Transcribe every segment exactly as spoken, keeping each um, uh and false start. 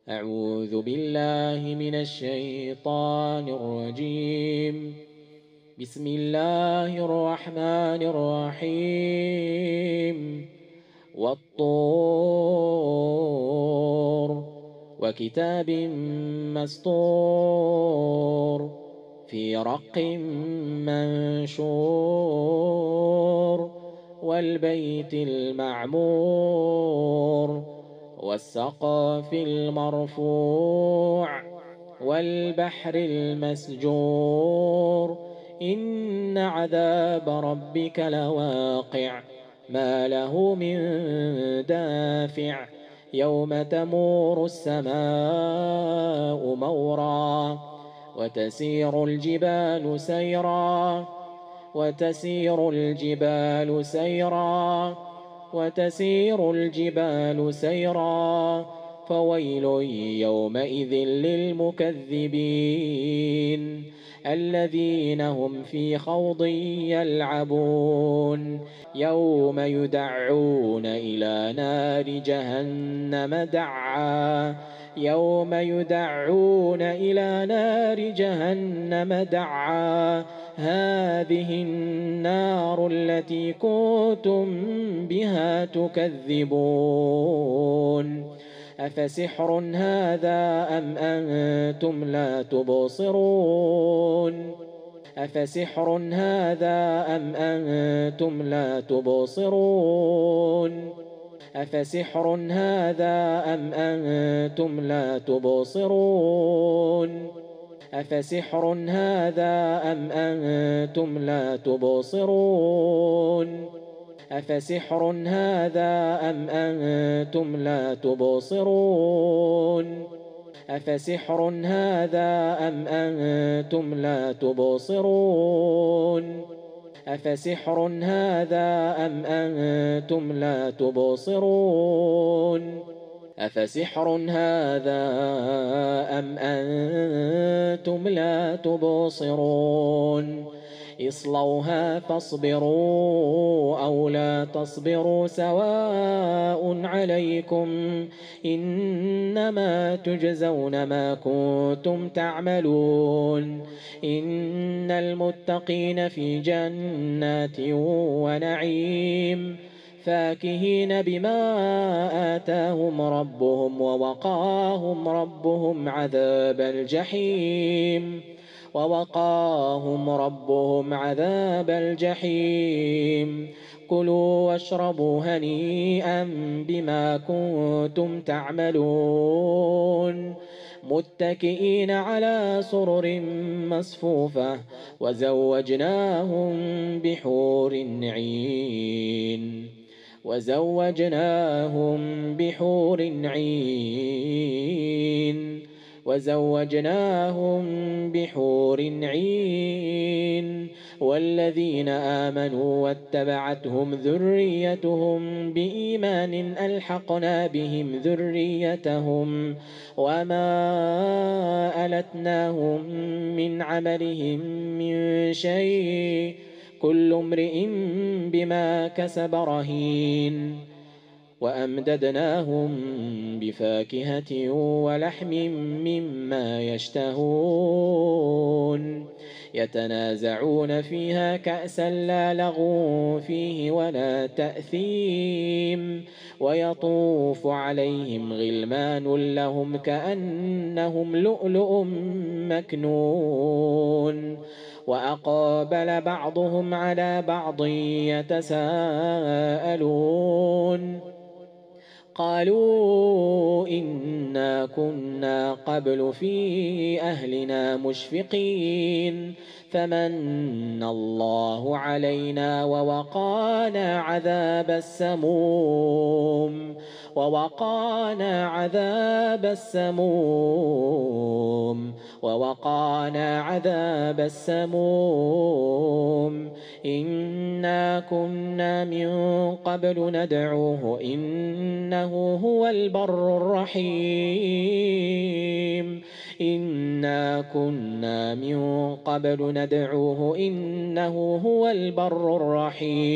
أعوذ بالله من الشيطان الرجيم. بسم الله الرحمن الرحيم. والطور وكتاب مسطور في رق منشور والبيت المعمور والسقف المرفوع والبحر المسجور إن عذاب ربك لواقع ما له من دافع يوم تمور السماء مورا وتسير الجبال سيرا وتسير الجبال سيرا وتسير الجبال سيرا فويل يومئذ للمكذبين الذين هم في خوض يلعبون يوم يدعون إلى نار جهنم دعا يوم يدعون إلى نار جهنم دعا هذه النار التي كنتم بها تكذبون أفسحر هذا أم أنتم لا تبصرون أفسحر هذا أم أنتم لا تبصرون أفسحر هذا أم أنتم لا تبصرون أفسحر هذا أم أنتم لا تبصرون أفسحر هذا أم أنتم لا تبصرون أفسحر هذا أم أنتم لا تبصرون أفسحر هذا أم أنتم لا تبصرون أفسحر هذا أم أنتم لا تبصرون اصلوها فاصبروا أو لا تصبروا سواء عليكم إنما تجزون ما كنتم تعملون إن المتقين في جنات ونعيم فاكهين بما آتاهم ربهم ووقاهم ربهم عذاب الجحيم ووقاهم ربهم عذاب الجحيم كلوا واشربوا هنيئا بما كنتم تعملون متكئين على سرر مصفوفة وزوجناهم بحور عين وزوجناهم بحور عين وزوجناهم بحور عين والذين آمنوا واتبعتهم ذريتهم بإيمان ألحقنا بهم ذريتهم وما ألتناهم من عملهم من شيء كل امرئ بما كسب رهين وأمددناهم بفاكهة ولحم مما يشتهون يتنازعون فيها كأسا لا لغو فيه ولا تأثيم ويطوف عليهم غلمان لهم كأنهم لؤلؤ مكنون وأقبل بعضهم على بعض يتساءلون قالوا إنا كنا قبل في أهلنا مشفقين فمن الله علينا ووقانا عذاب السموم ووقانا عذاب السموم ووقانا عذاب السموم إنا كنا من قبل ندعوه إنه هو البر الرحيم إنا كنا من قبل ندعوه إنه هو البر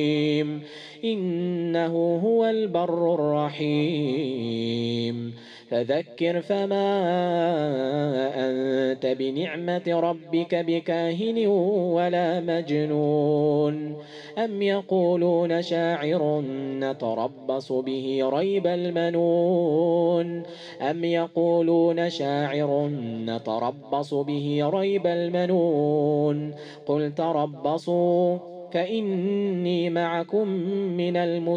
الرحيم إنه هو البر الرحيم فذكر فما أنت بنعمة ربك بكاهن ولا مجنون أم يقولون شاعر نتربص به ريب المنون أم يقولون شاعر نتربص به ريب المنون قل تربصوا فإني معكم من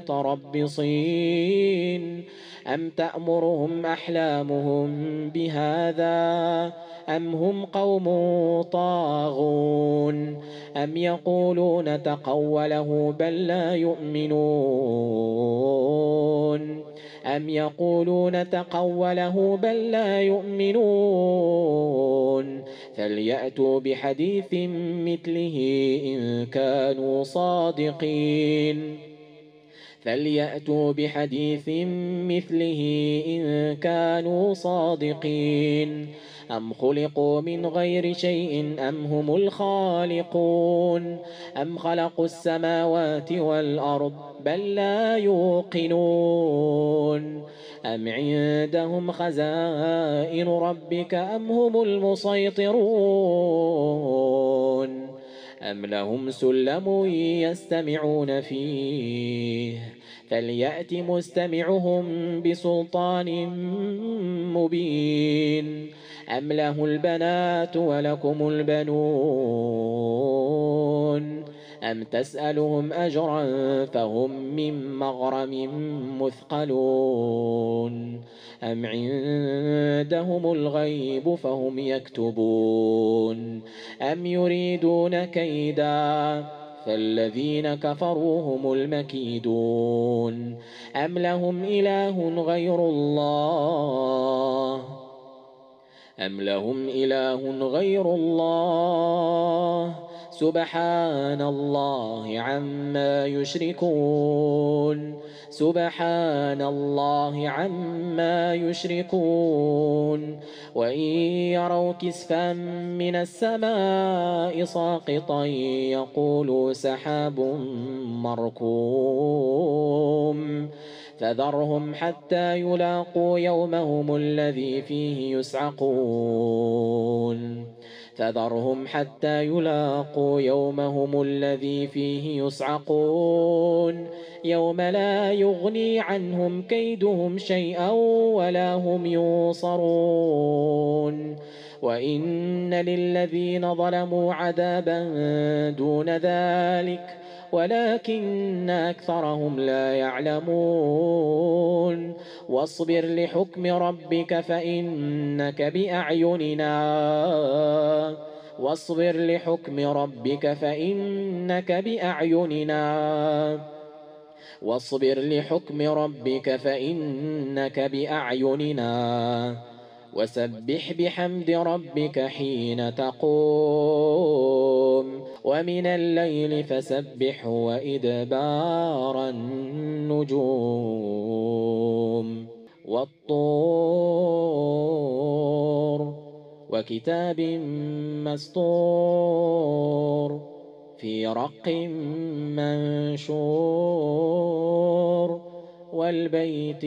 المتربصين أم تأمرهم أحلامهم بهذا أم هم قوم طاغون أم يقولون تقوله بل لا يؤمنون أم يقولون تقوله بل لا يؤمنون فليأتوا بحديث مثله إن كانوا صادقين فليأتوا بحديث مثله إن كانوا صادقين أم خلقوا من غير شيء أم هم الخالقون أم خلقوا السماوات والأرض بل لا يوقنون أم عندهم خزائن ربك أم هم المسيطرون أم لهم سلم يستمعون فيه فليأت مستمعهم بسلطان مبين أم له البنات ولكم البنون أم تسألهم أجرا فهم من مغرم مثقلون أم عندهم الغيب فهم يكتبون أم يريدون كيدا فالذين كفروا هم المكيدون أم لهم إله غير الله أم لهم إله غير الله سبحان الله عما يشركون سبحان الله عما يشركون وإن يروا كسفا من السماء ساقطا يقولوا سحاب مركوم فذرهم حتى يلاقوا يومهم الذي فيه يسعقون فذرهم حتى يلاقوا يومهم الذي فيه يسعقون يوم لا يغني عنهم كيدهم شيئا ولا هم ينصرون وإن للذين ظلموا عذابا دون ذلك ولكن أكثرهم لا يعلمون واصبر لحكم ربك فإنك بأعيننا واصبر لحكم ربك فإنك بأعيننا واصبر لحكم ربك فإنك بأعيننا وسبح بحمد ربك حين تقوم ومن الليل فسبح وإدبار النجوم والطور وكتاب مسطور في رق منشور والبيت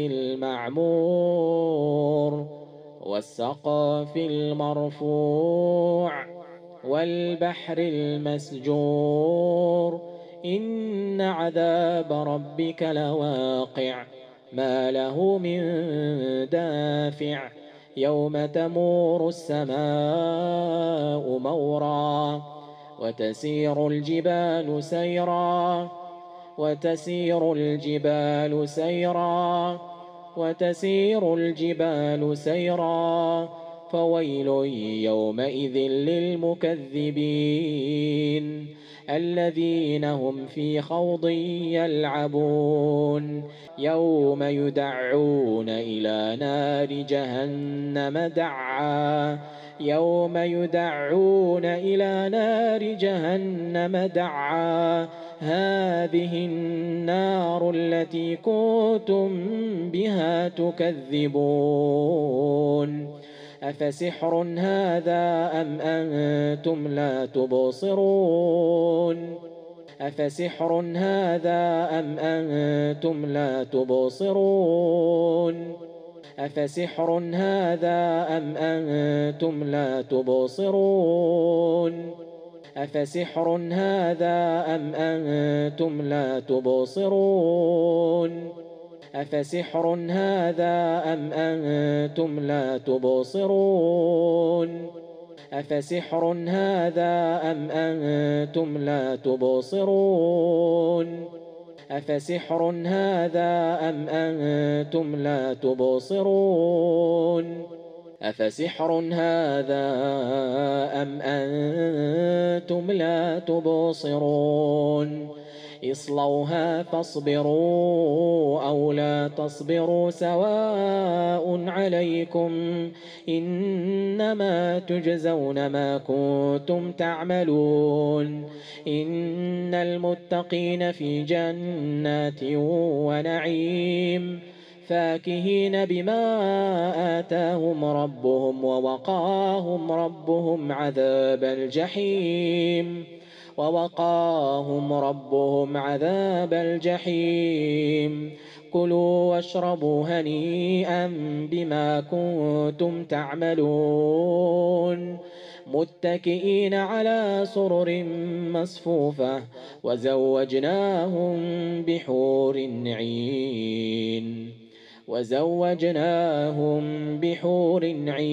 المعمور والسقف المرفوع والبحر المسجور إن عذاب ربك لواقع ما له من دافع يوم تمور السماء مورا وتسير الجبال سيرا وتسير الجبال سيرا وتسير الجبال سيرا فويل يومئذ للمكذبين الذين هم في خوض يلعبون يوم يدعون إلى نار جهنم دعا يوم يدعون إلى نار جهنم دعا هذه النار التي كنتم بها تكذبون أفسحر هذا أم أنتم لا تبصرون أفسحر هذا أم أنتم لا تبصرون أفسحر هذا أم أنتم لا تبصرون أفسحر هذا أم أنتم لا تبصرون أفسحر هذا أم أنتم لا تبصرون أفسحر هذا أم أنتم لا تبصرون أفسحر هذا أم أنتم لا تبصرون أفسحر هذا أم أنتم لا تبصرون اصلوها فاصبروا أو لا تصبروا سواء عليكم إنما تجزون ما كنتم تعملون إن المتقين في جنات ونعيم فاكهين بما آتاهم ربهم ووقاهم ربهم عذاب الجحيم ووقاهم ربهم عذاب الجحيم كلوا واشربوا هنيئا بما كنتم تعملون متكئين على سرر مصفوفة وزوجناهم بحور عين وزوجناهم بحور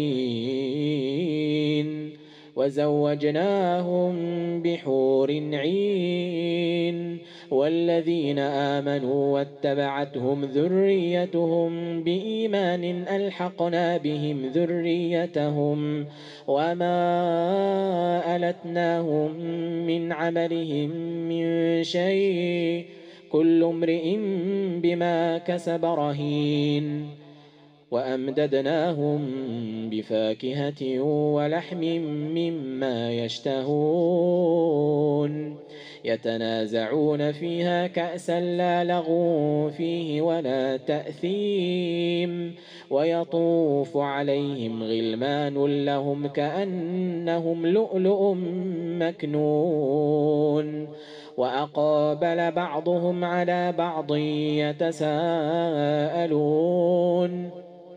عين وزوجناهم بحور عين والذين آمنوا واتبعتهم ذريتهم بإيمان ألحقنا بهم ذريتهم وما ألتناهم من عملهم من شيء كل امرئ بما كسب رهين وأمددناهم بفاكهة ولحم مما يشتهون يتنازعون فيها كأسا لا لغو فيه ولا تأثيم ويطوف عليهم غلمان لهم كأنهم لؤلؤ مكنون وأقبل بعضهم على بعض يتساءلون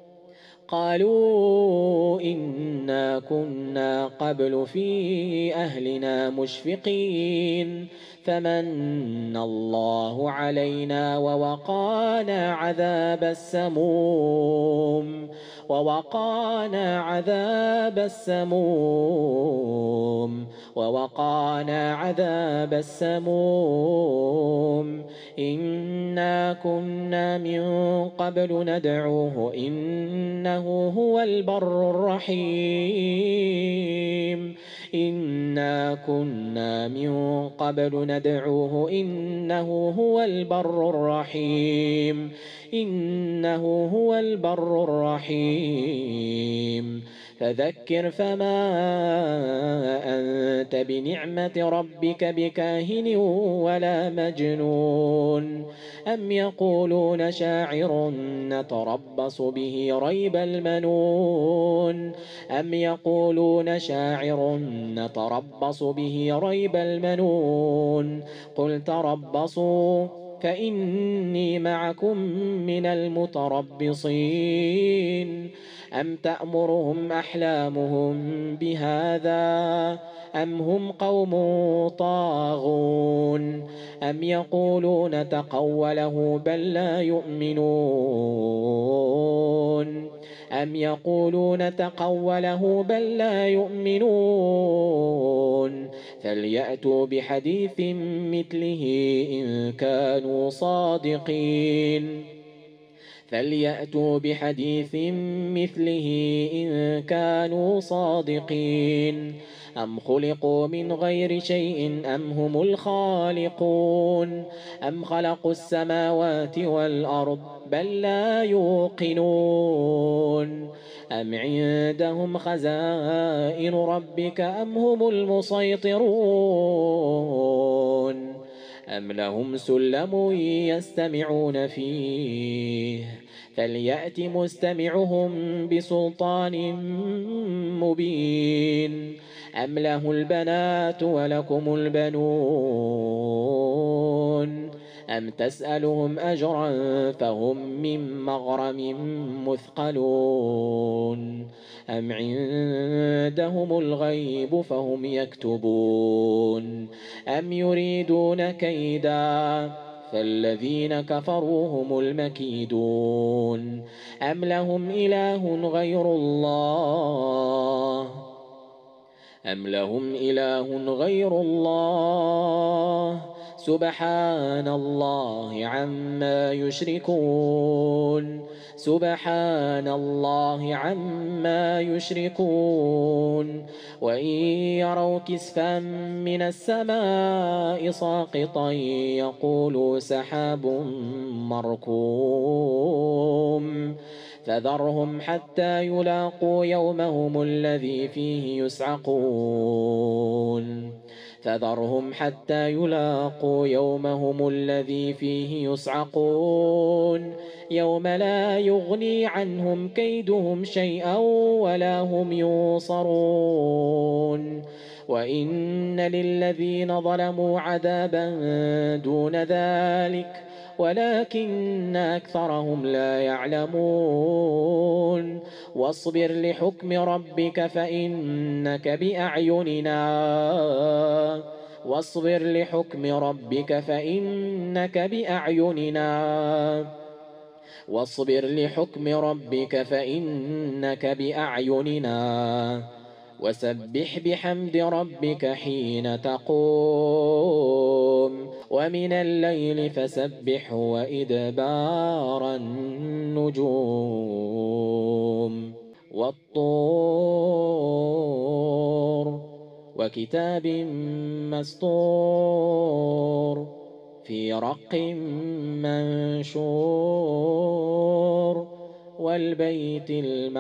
قالوا إنا كنا قبل في أهلنا مشفقين فمن الله علينا ووقانا عذاب السموم ووقانا عذاب السموم ووقانا عذاب السموم إنا كنا من قبل ندعوه إنه هو البر الرحيم إنا كنا من قبل ندعوه إنه هو البر الرحيم إنه هو البر الرحيم فذكر فما أنت بنعمة ربك بكاهن ولا مجنون أم يقولون شاعر نتربص به ريب المنون أم يقولون شاعر نتربص به ريب المنون قل تربصوا فإني معكم من المتربصين أم تأمرهم أحلامهم بهذا أم هم قوم طاغون أم يقولون تقوله بل لا يؤمنون أم يقولون تقوله بل لا يؤمنون فليأتوا بحديث مثله إن كانوا صادقين فليأتوا بحديث مثله إن كانوا صادقين أم خلقوا من غير شيء أم هم الخالقون أم خلقوا السماوات والأرض بل لا يوقنون أم عندهم خزائن ربك أم هم المسيطرون أم لهم سلم يستمعون فيه فليأت مستمعهم بسلطان مبين أم له البنات ولكم البنون أم تسألهم أجرا فهم من مغرم مثقلون أم عندهم الغيب فهم يكتبون أم يريدون كيدا فالذين كفروا هم المكيدون أم لهم إله غير الله أم لهم إله غير الله سبحان الله عما يشركون سبحان الله عما يشركون وإن يروا كسفا من السماء ساقطا يقولوا سحاب مركوم فذرهم حتى يلاقوا يومهم الذي فيه يسعقون فذرهم حتى يلاقوا يومهم الذي فيه يسعقون يوم لا يغني عنهم كيدهم شيئا ولا هم ينصرون وإن للذين ظلموا عذابا دون ذلك ولكن أكثرهم لا يعلمون واصبر لحكم ربك فإنك بأعيننا واصبر لحكم ربك فإنك بأعيننا واصبر لحكم ربك فإنك بأعيننا وسبح بحمد ربك حين تقوم ومن الليل فسبح وإدبار النجوم والطور وكتاب مسطور في رق منشور والبيت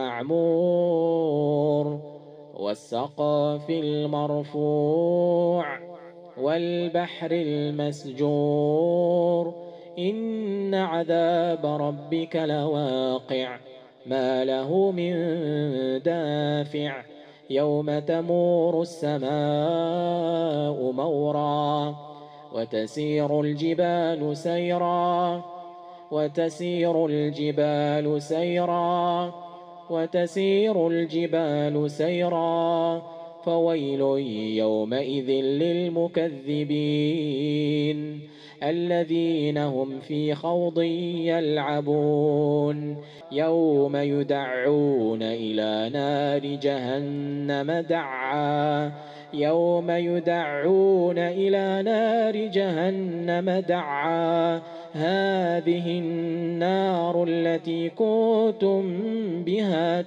المعمور والسقف المرفوع والبحر المسجور إن عذاب ربك لواقع ما له من دافع يوم تمور السماء مورا وتسير الجبال سيرا وتسير الجبال سيرا وتسير الجبال سيرا فويل يومئذ للمكذبين الذين هم في خوض يلعبون يوم يدعون إلى نار جهنم دعا يوم يدعون إلى نار جهنم دعا هذه النار التي كنتم بها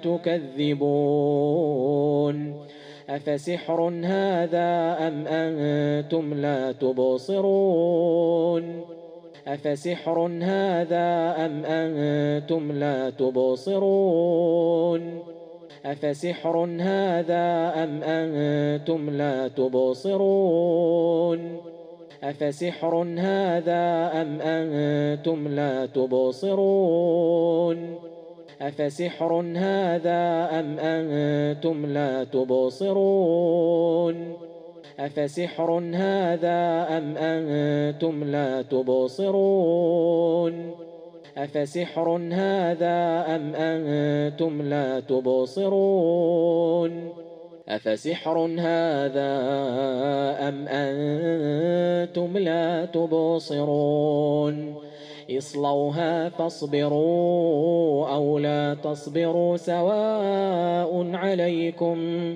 تكذبون أفسحر هذا أم أنتم لا تبصرون أفسحر هذا أم أنتم لا تبصرون أفسحر هذا أم أنتم لا تبصرون أفسحر هذا أم أنتم لا تبصرون أفسحر هذا أم أنتم لا تبصرون أفسحر هذا أم أنتم لا تبصرون أفسحر هذا أم أنتم لا تبصرون أفسحر هذا أم أنتم لا تبصرون اصلوها فاصبروا أو لا تصبروا سواء عليكم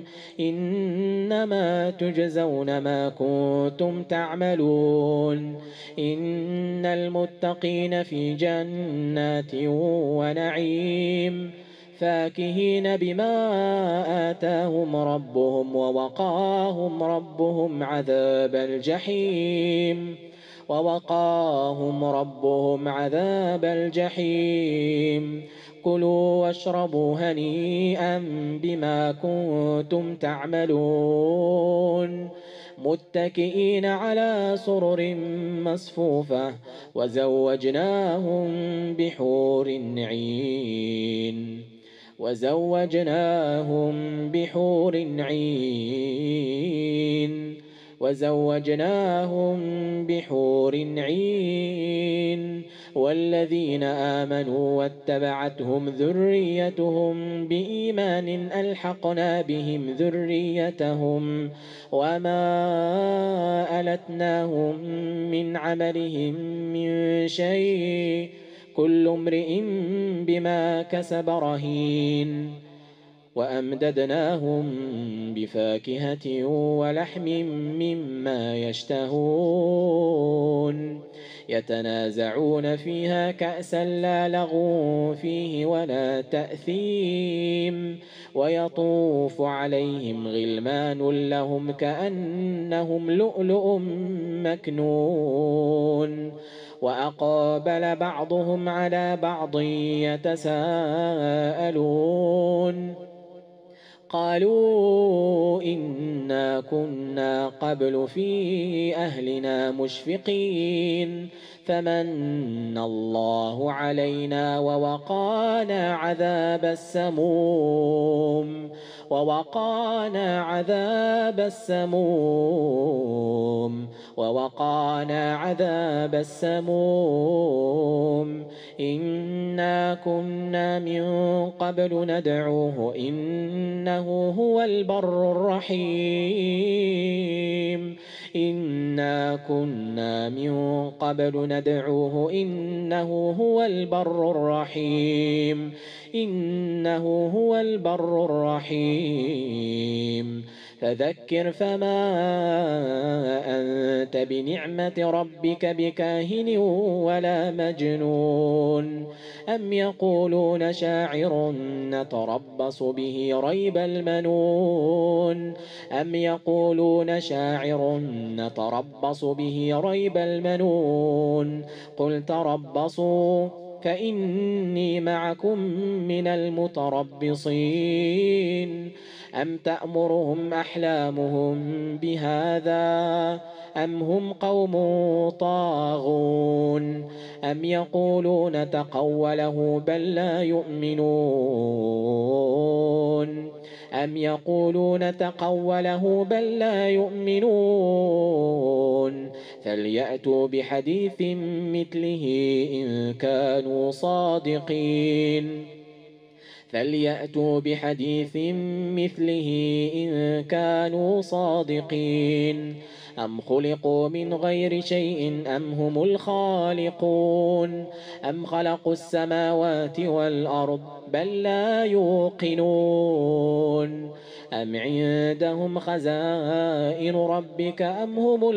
إنما تجزون ما كنتم تعملون إن المتقين في جنات ونعيم فاكهين بما آتاهم ربهم ووقاهم ربهم عذاب الجحيم ووقاهم ربهم عذاب الجحيم كلوا واشربوا هنيئا بما كنتم تعملون متكئين على سرر مصفوفة وزوجناهم بحور عين وزوجناهم بحور عين وزوجناهم بحور عين والذين آمنوا واتبعتهم ذريتهم بإيمان ألحقنا بهم ذريتهم وما ألتناهم من عملهم من شيء كل امرئ بما كسب رهين وأمددناهم بفاكهة ولحم مما يشتهون يتنازعون فيها كأسا لا لغو فيه ولا تأثيم ويطوف عليهم غلمان لهم كأنهم لؤلؤ مكنون وأقبل بعضهم على بعض يتساءلون قالوا إنا كنا قبل في أهلنا مشفقين فمن الله علينا ووقانا عذاب السموم ووقانا عذاب السموم ووقانا عذاب السموم إنا كنا من قبل ندعوه إنه هو البر الرحيم إنا كنا من قبل ندعوه إنه هو البر الرحيم إنه هو البر الرحيم فذكر فما أنت بنعمة ربك بكاهن ولا مجنون أم يقولون شاعر نتربص به ريب المنون أم يقولون شاعر نتربص به ريب المنون قل تربصوا فإني معكم من المتربصين أم تأمرهم أحلامهم بهذا أم هم قوم طاغون أم يقولون تقوله بل لا يؤمنون أم يقولون تقوله بل لا يؤمنون فليأتوا بحديث مثله إن كانوا صادقين فليأتوا بحديث مثله إن كانوا صادقين أم خلقوا من غير شيء أم هم الخالقون أم خلقوا السماوات والأرض بل لا يوقنون أم عندهم خزائن ربك أم هم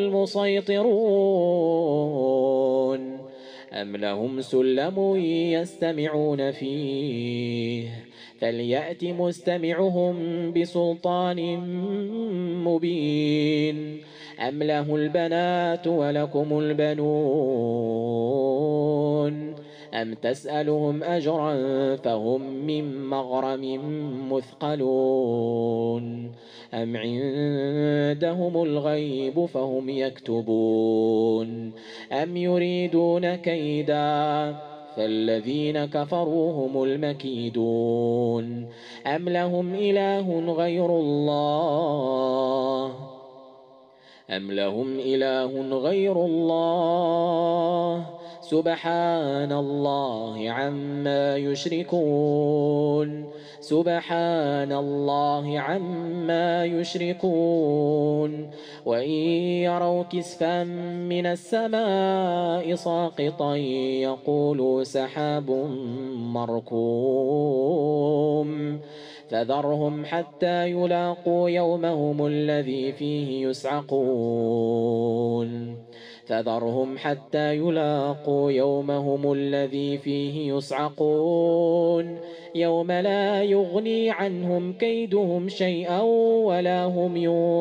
المسيطرون أم لهم سلم يستمعون فيه فليأت مستمعهم بسلطان مبين أم له البنات ولكم البنون أم تسألهم أجرا فهم من مغرم مثقلون أم عندهم الغيب فهم يكتبون أم يريدون كيدا فالذين كفروا هم المكيدون أم لهم إله غير الله أم لهم إله غير الله سبحان الله عما يشركون سبحان الله عما يشركون وإن يروا كسفا من السماء ساقطا يقولوا سحاب مركوم فذرهم حتى يلاقوا يومهم الذي فيه يسعقون فذرهم حتى يلاقوا يومهم الذي فيه يسعقون يوم لا يغني عنهم كيدهم شيئا ولا هم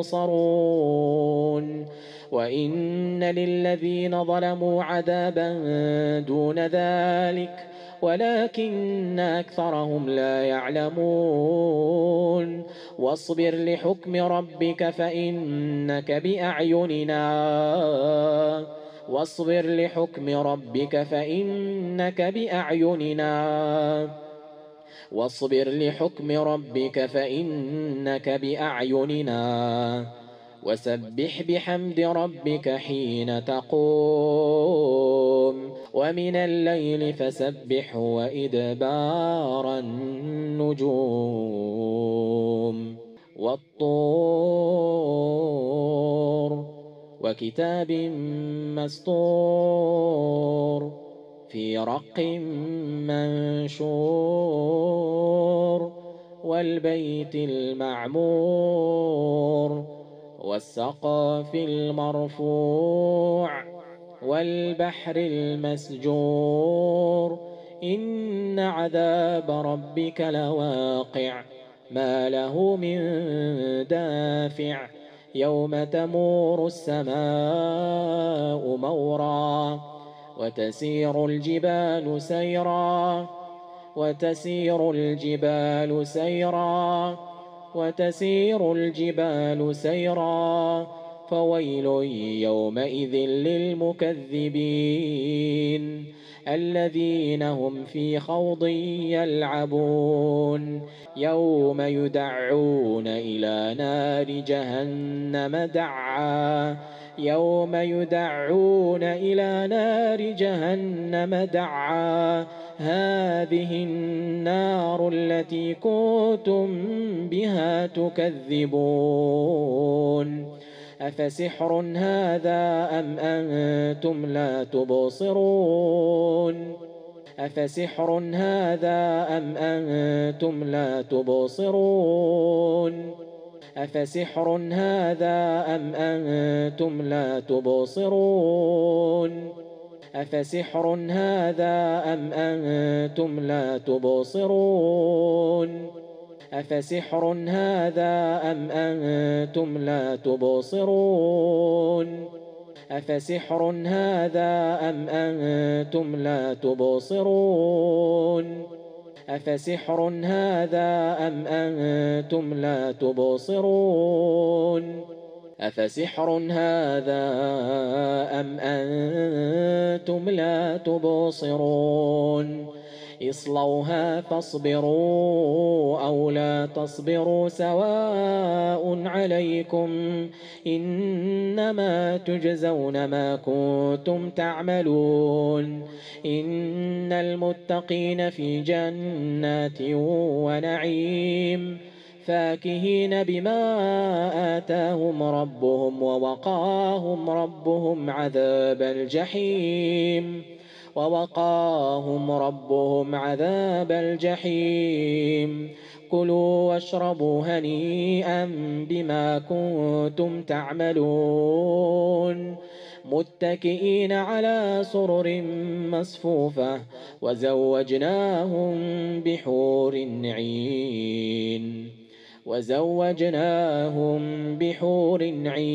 ينصرون وإن للذين ظلموا عذابا دون ذلك ولكن أكثرهم لا يعلمون واصبر لحكم ربك فإنك بأعيننا واصبر لحكم ربك فإنك بأعيننا واصبر لحكم ربك فإنك بأعيننا وسبح بحمد ربك حين تقوم ومن الليل فسبحه وإدبار النجوم والطور وكتاب مسطور في رق منشور والبيت المعمور والسقف المرفوع والبحر المسجور إن عذاب ربك لواقع ما له من دافع يوم تمور السماء مورا وتسير الجبال سيرا وتسير الجبال سيرا وتسير الجبال سيرا فويل يومئذ للمكذبين الذين هم في خوض يلعبون يوم يدعون إلى نار جهنم دعا يوم يدعون إلى نار جهنم دعا هذه النار التي كنتم بها تكذبون أفسحر هذا أم أنتم لا تبصرون أفسحر هذا أم أنتم لا تبصرون أفسحر هذا أم أنتم لا تبصرون أفسحر هذا أم أنتم لا تبصرون أفسحر هذا أم أنتم لا تبصرون أفسحر هذا أم أنتم لا تبصرون أفسحر هذا أم أنتم لا تبصرون أفسحر هذا أم أنتم لا تبصرون اصلوها فاصبروا أو لا تصبروا سواء عليكم إنما تجزون ما كنتم تعملون إن المتقين في جنات ونعيم فاكهين بما آتاهم ربهم ووقاهم ربهم عذاب الجحيم ووقاهم ربهم عذاب الجحيم كلوا واشربوا هنيئا بما كنتم تعملون متكئين على سرر مصفوفة وزوجناهم بحور عين وزوجناهم بحور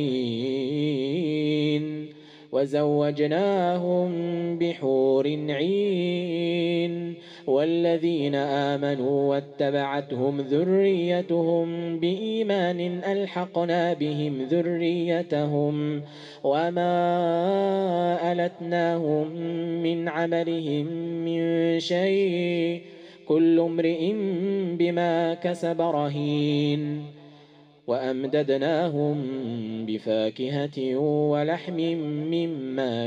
عين وزوجناهم بحور عين والذين آمنوا واتبعتهم ذريتهم بإيمان ألحقنا بهم ذريتهم وما ألتناهم من عملهم من شيء كل امرئ بما كسب رهين وأمددناهم بفاكهة ولحم مما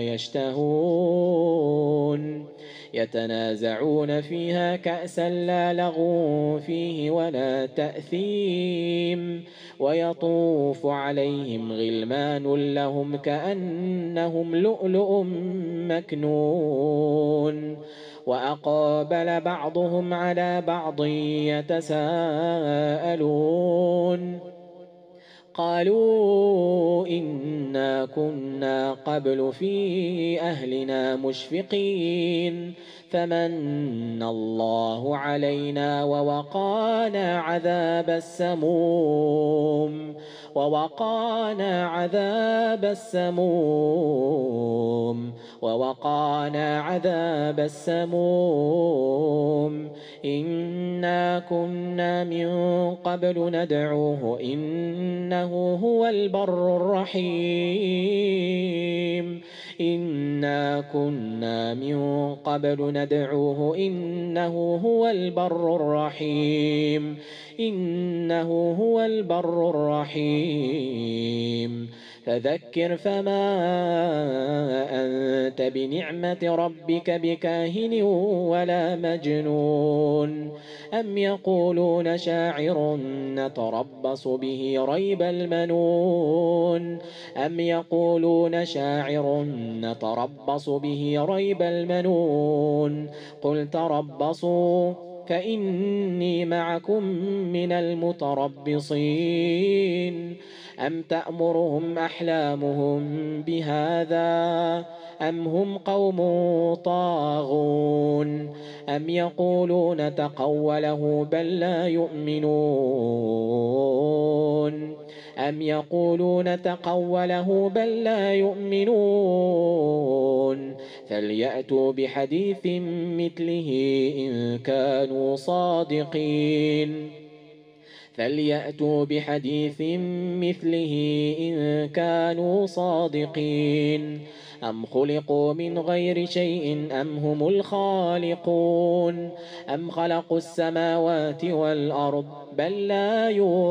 يشتهون يتنازعون فيها كأسا لا لغو فيه ولا تأثيم ويطوف عليهم غلمان لهم كأنهم لؤلؤ مكنون وأقبل بعضهم على بعض يتساءلون قالوا إنا كنا قبل في أهلنا مشفقين فمن الله علينا ووقانا عذاب السموم ووقانا عذاب السموم ووقانا عذاب السموم إنا كنا من قبل ندعوه إنه هو البر الرحيم إنا كنا من قبل ندعوه إنه هو البر الرحيم إنه هو البر الرحيم فذكر فما أنت بنعمة ربك بكاهن ولا مجنون أم يقولون شاعر نتربص به ريب المنون أم يقولون شاعر نتربص به ريب المنون قل تربصوا فإني معكم من المتربصين أم تأمرهم أحلامهم بهذا أم هم قوم طاغون أم يقولون تقوله بل لا يؤمنون أم يقولون تقوله بل لا يؤمنون فليأتوا بحديث مثله إن كانوا صادقين فليأتوا بحديث مثله إن كانوا صادقين أم خلقوا من غير شيء أم هم الخالقون أم خلقوا السماوات والأرض بل لا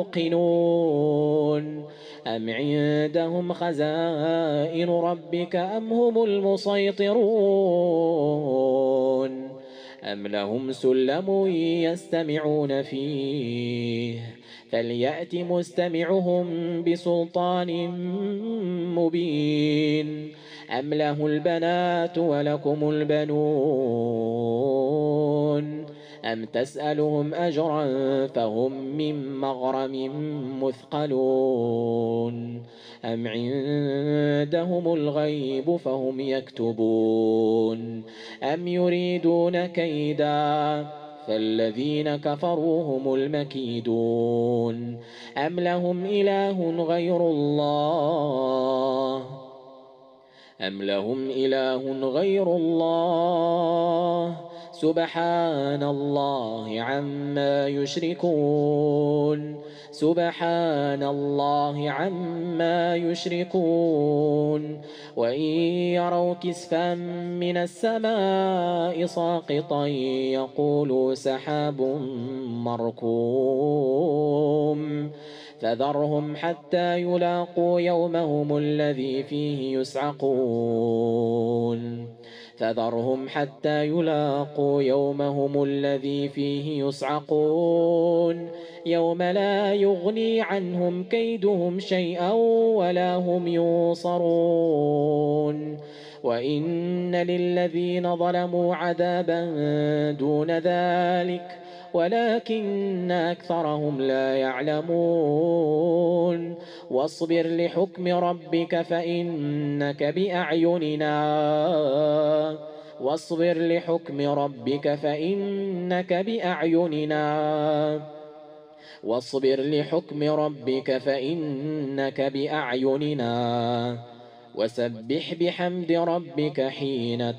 يوقنون أم عندهم خزائن ربك أم هم المسيطرون أم لهم سلم يستمعون فيه فليأت مستمعهم بسلطان مبين أم له البنات ولكم البنون أم تسألهم أجرا فهم من مغرم مثقلون أم عندهم الغيب فهم يكتبون أم يريدون كيدا فالذين كفروا هم المكيدون أم لهم إله غير الله أم لهم إله غير الله سبحان الله عما يشركون سبحان الله عما يشركون وإن يروا كسفا من السماء ساقطا يقولوا سحاب مركوم فذرهم حتى يلاقوا يومهم الذي فيه يسعقون فذرهم حتى يلاقوا يومهم الذي فيه يسعقون يوم لا يغني عنهم كيدهم شيئا ولا هم ينصرون وإن للذين ظلموا عذابا دون ذلك ولكن أكثرهم لا يعلمون واصبر لحكم ربك فإنك بأعيننا واصبر لحكم ربك فإنك بأعيننا واصبر لحكم ربك فإنك بأعيننا وسبح بحمد ربك حين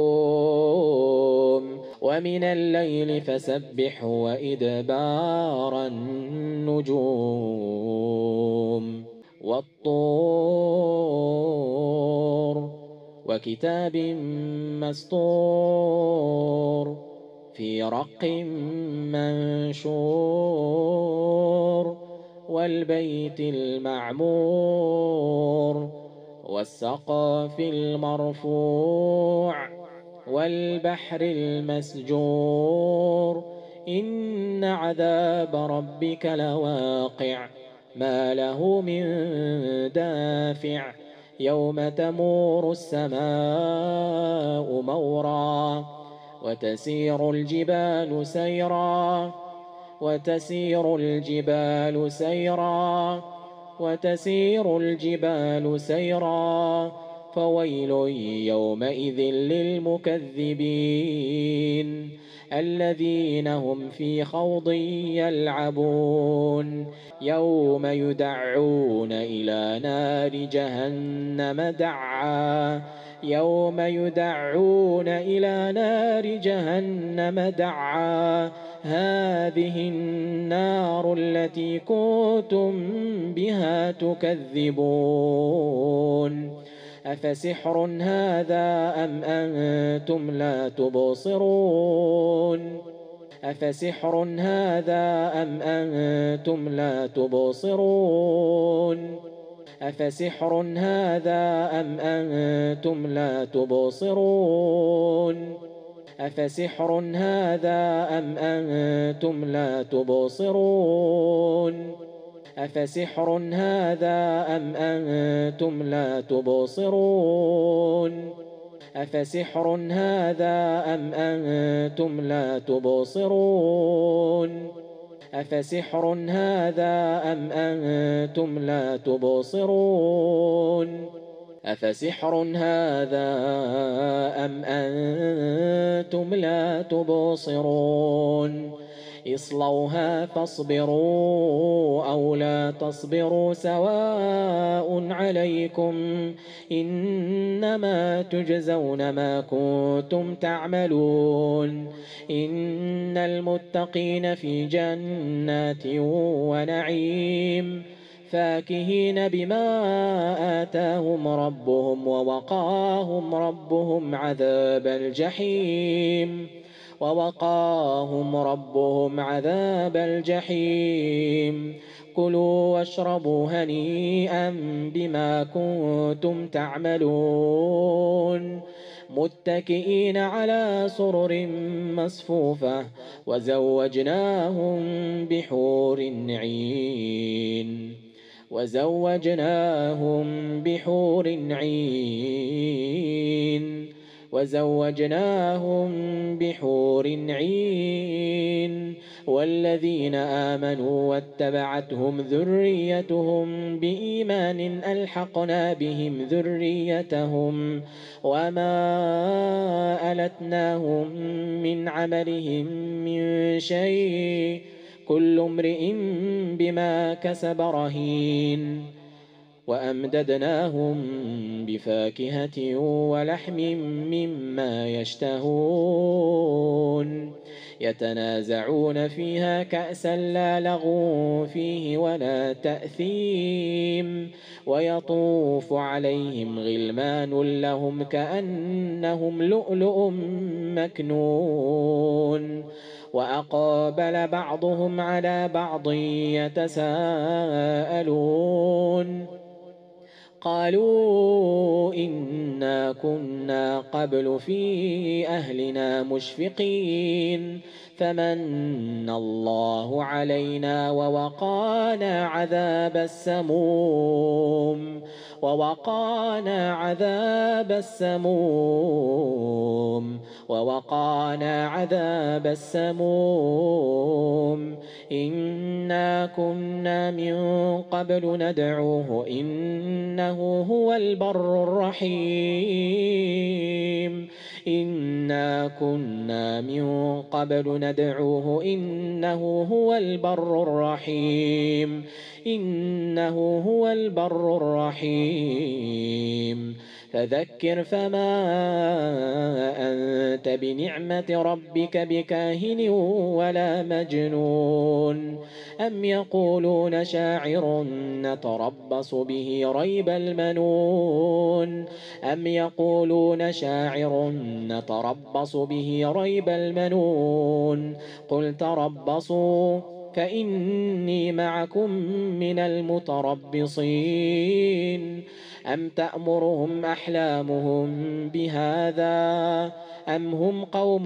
تقوم ومن الليل فسبح وإدبار النجوم والطور وكتاب مسطور في رق منشور والبيت المعمور والسقف المرفوع والبحر المسجور إن عذاب ربك لواقع ما له من دافع يوم تمور السماء مورا وتسير الجبال سيرا وتسير الجبال سيرا وتسير الجبال سيرا فويل يومئذ للمكذبين الذين هم في خوض يلعبون يوم يدعون إلى نار جهنم دعا يوم يدعون إلى نار جهنم دعا هذه النار التي كنتم بها تكذبون أفسحر هذا أم أنتم لا تبصرون أفسحر هذا أم أنتم لا تبصرون أفسحر هذا أم أنتم لا تبصرون أفسحر هذا أم أنتم لا تبصرون أفسحر هذا أم أنتم لا تبصرون أفسحر هذا أم أنتم لا تبصرون أفسحر هذا أم أنتم لا تبصرون أفسحر هذا أم أنتم لا تبصرون اصلوها فاصبروا أو لا تصبروا سواء عليكم إنما تجزون ما كنتم تعملون إن المتقين في جنات ونعيم فاكهين بما آتاهم ربهم ووقاهم ربهم عذاب الجحيم ووقاهم ربهم عذاب الجحيم كلوا واشربوا هنيئا بما كنتم تعملون متكئين على سرر مصفوفة وزوجناهم بحور عين وزوجناهم بحور عين وزوجناهم بحور عين والذين آمنوا واتبعتهم ذريتهم بإيمان ألحقنا بهم ذريتهم وما ألتناهم من عملهم من شيء كل امرئ بما كسب رهين وأمددناهم بفاكهة ولحم مما يشتهون يتنازعون فيها كأسا لا لغو فيه ولا تأثيم ويطوف عليهم غلمان لهم كأنهم لؤلؤ مكنون وأقبل بعضهم على بعض يتساءلون قالوا إنا كنا قبل في أهلنا مشفقين فمن الله علينا ووقانا عذاب السموم ووقانا عذاب السموم ووقانا عذاب السموم إنا كنا من قبل ندعوه إنه هو البر الرحيم إنا كنا من قبل ندعوه إنه هو البر الرحيم إنه هو البر الرحيم فذكر فما أنت بنعمة ربك بكاهن ولا مجنون أم يقولون شاعر نتربص به ريب المنون أم يقولون شاعر نتربص به ريب المنون قل تربصوا فإني معكم من المتربصين أم تأمرهم أحلامهم بهذا أم هم قوم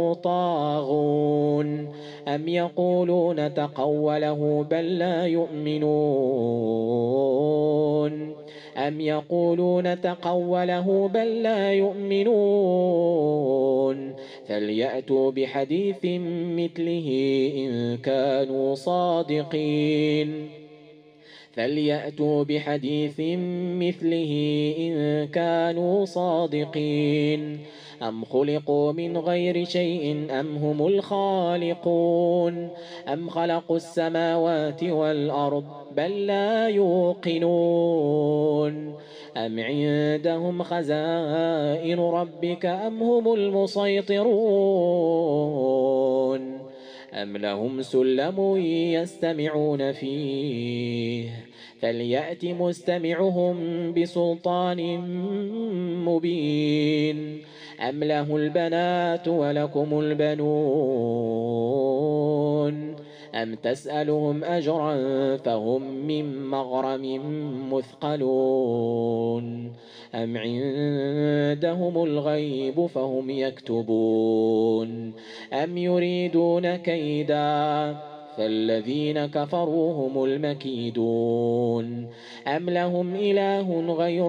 طاغون أم يقولون تقوله بل لا يؤمنون أم يقولون تقوله بل لا يؤمنون فليأتوا بحديث مثله إن كانوا صادقين فليأتوا بحديث مثله إن كانوا صادقين أم خلقوا من غير شيء أم هم الخالقون أم خلقوا السماوات والأرض بل لا يوقنون أم عندهم خزائن ربك أم هم المسيطرون أم لهم سلم يستمعون فيه فليأت مستمعهم بسلطان مبين أم له البنات ولكم البنون أم تسألهم أجرا فهم من مغرم مثقلون أم عندهم الغيب فهم يكتبون أم يريدون كيدا فالذين كفروا هم المكيدون أم لهم إله غير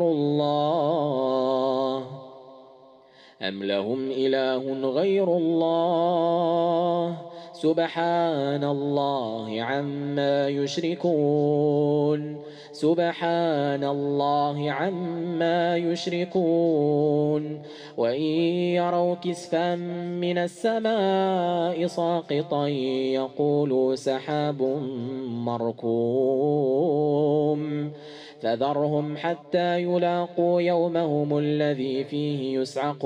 الله أم لهم إله غير الله سبحان الله عما يشركون سبحان الله عما يشركون وإن يروا كسفا من السماء ساقطا يقولوا سحاب مركوم فذرهم حتى يلاقوا يومهم الذي فيه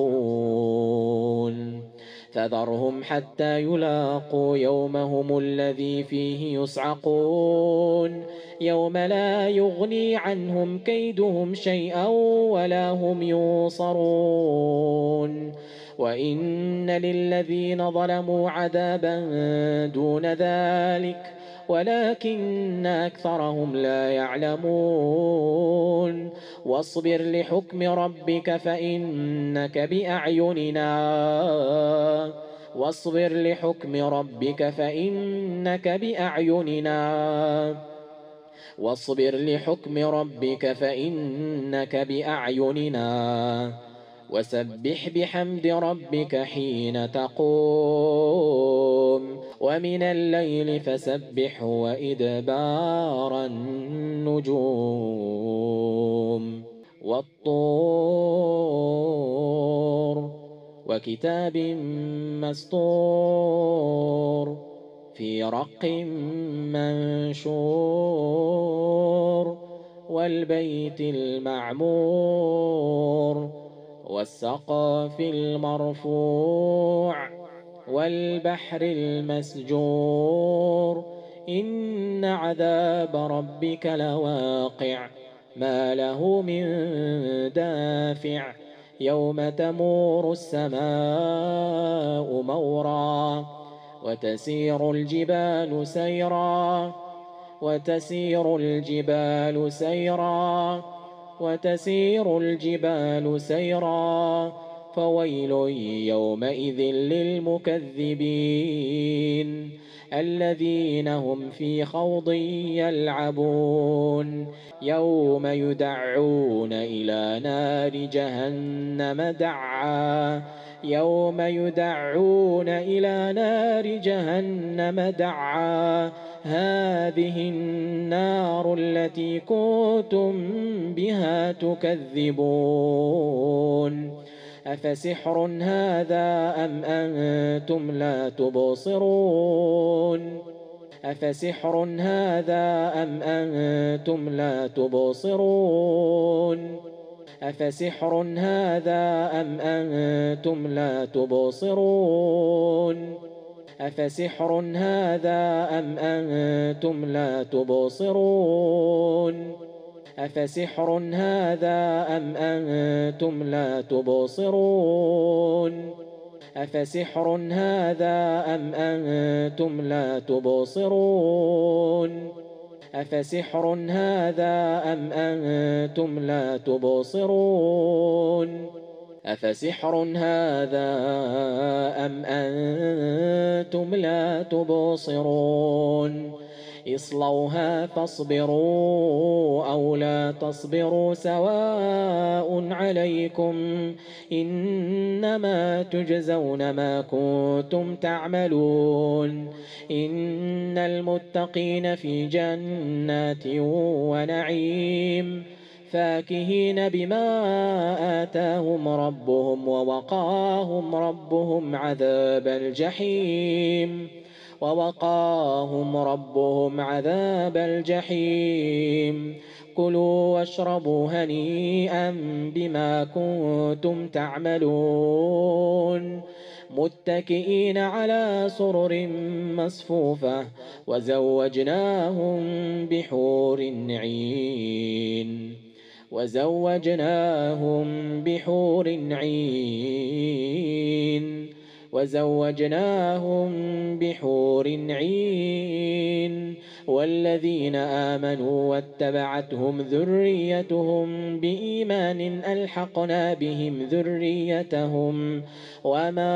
يسعقون فذرهم حتى يلاقوا يومهم الذي فيه يسعقون يوم لا يغني عنهم كيدهم شيئا ولا هم ينصرون وإن للذين ظلموا عذابا دون ذلك ولكن أكثرهم لا يعلمون واصبر لحكم ربك فإنك بأعيننا واصبر لحكم ربك فإنك بأعيننا واصبر لحكم ربك فإنك بأعيننا وسبح بحمد ربك حين تقوم ومن الليل فسبح وإدبار النجوم والطور وكتاب مسطور في رق منشور والبيت المعمور والسقف المرفوع والبحر المسجور إن عذاب ربك لواقع ما له من دافع يوم تمور السماء مورا وتسير الجبال سيرا وتسير الجبال سيرا وتسير الجبال سيرا فويل يومئذ للمكذبين الذين هم في خوض يلعبون يوم يدعون إلى نار جهنم دعا يوم يدعون إلى نار جهنم دعا هذه النار التي كنتم بها تكذبون أفسحر هذا أم أنتم لا تبصرون أفسحر هذا أم أنتم لا تبصرون أفسحر هذا أم أنتم لا تبصرون أفسحر هذا أم أنتم لا تبصرون أفسحر هذا أم أنتم لا تبصرون أفسحر هذا أم أنتم لا تبصرون أفسحر هذا أم أنتم لا تبصرون أفسحر هذا أم أنتم لا تبصرون اصلوها فاصبروا أو لا تصبروا سواء عليكم إنما تجزون ما كنتم تعملون إن المتقين في جنات ونعيم فاكهين بما آتاهم ربهم ووقاهم ربهم عذاب الجحيم ووقاهم ربهم عذاب الجحيم كلوا واشربوا هنيئا بما كنتم تعملون متكئين على سرر مصفوفة وزوجناهم بحور عين وزوجناهم بحور عين وزوجناهم بحور عين والذين آمنوا واتبعتهم ذريتهم بإيمان ألحقنا بهم ذريتهم وما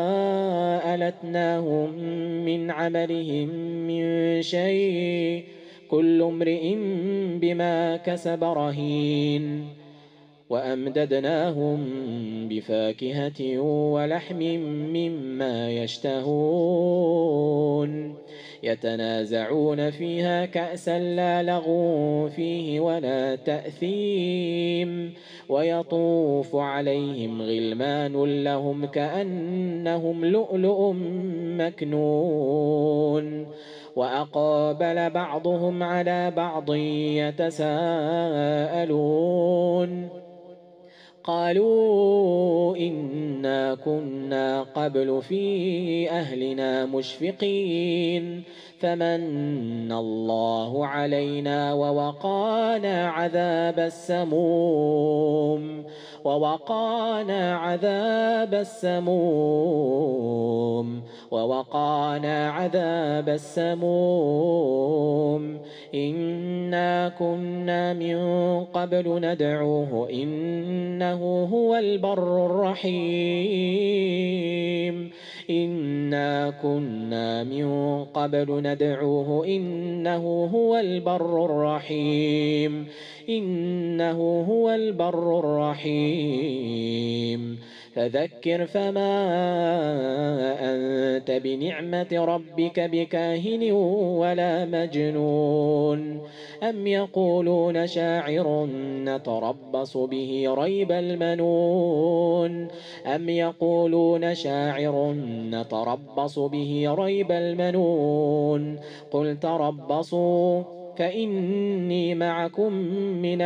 ألتناهم من عملهم من شيء كل امرئ بما كسب رهين وأمددناهم بفاكهة ولحم مما يشتهون يتنازعون فيها كأسا لا لغو فيه ولا تأثيم ويطوف عليهم غلمان لهم كأنهم لؤلؤ مكنون وأقبل بعضهم على بعض يتساءلون قالوا إنا كنا قبل في أهلنا مشفقين فمن الله علينا ووقانا عذاب السموم ووقانا عذاب السموم ووقانا عذاب السموم إنا كنا من قبل ندعوه إنه هو البر الرحيم إنا كنا من قبل ندعوه إنه هو البر الرحيم إنه هو البر الرحيم فذكر فما أنت بنعمة ربك بكاهن ولا مجنون أم يقولون شاعر نتربص به ريب المنون أم يقولون شاعر نتربص به ريب المنون قل تربصوا فإني معكم من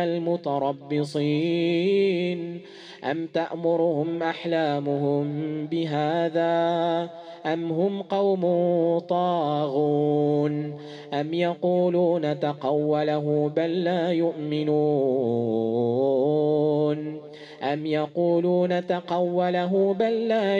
المتربصين أم تأمرهم أحلامهم بهذا أم هم قوم طاغون أم يقولون تقوله بل لا يؤمنون أم يقولون تقوله بل لا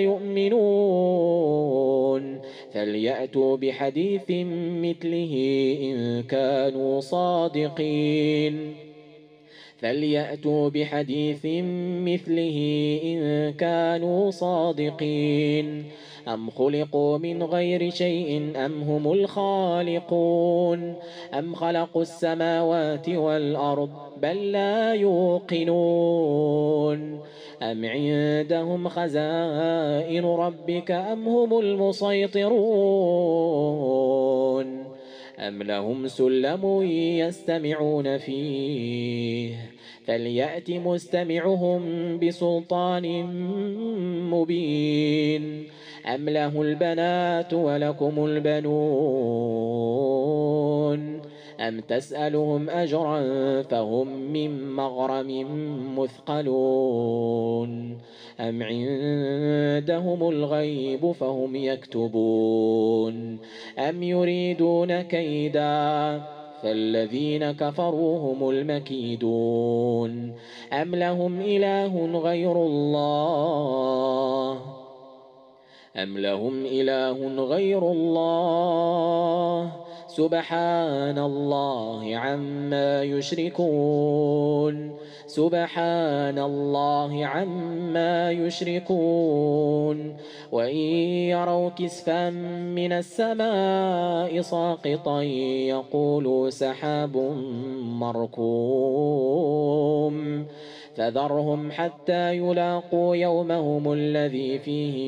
يؤمنون فليأتوا بحديث مثله إن كانوا صادقين فليأتوا بحديث مثله إن كانوا صادقين أم خلقوا من غير شيء أم هم الخالقون أم خلقوا السماوات والأرض بل لا يوقنون أم عندهم خزائن ربك أم هم المسيطرون أم لهم سلم يستمعون فيه فليأت مستمعهم بسلطان مبين أم له البنات ولكم البنون أم تسألهم أجرا فهم من مغرم مثقلون أم عندهم الغيب فهم يكتبون أم يريدون كيدا فالذين كفروا هم المكيدون أم لهم إله غير الله أم لهم إله غير الله سبحان الله عما يشركون سبحان الله عما يشركون وإن يروا كسفا من السماء ساقطا يقولوا سحاب مركوم فذرهم حتى يلاقوا يومهم الذي فيه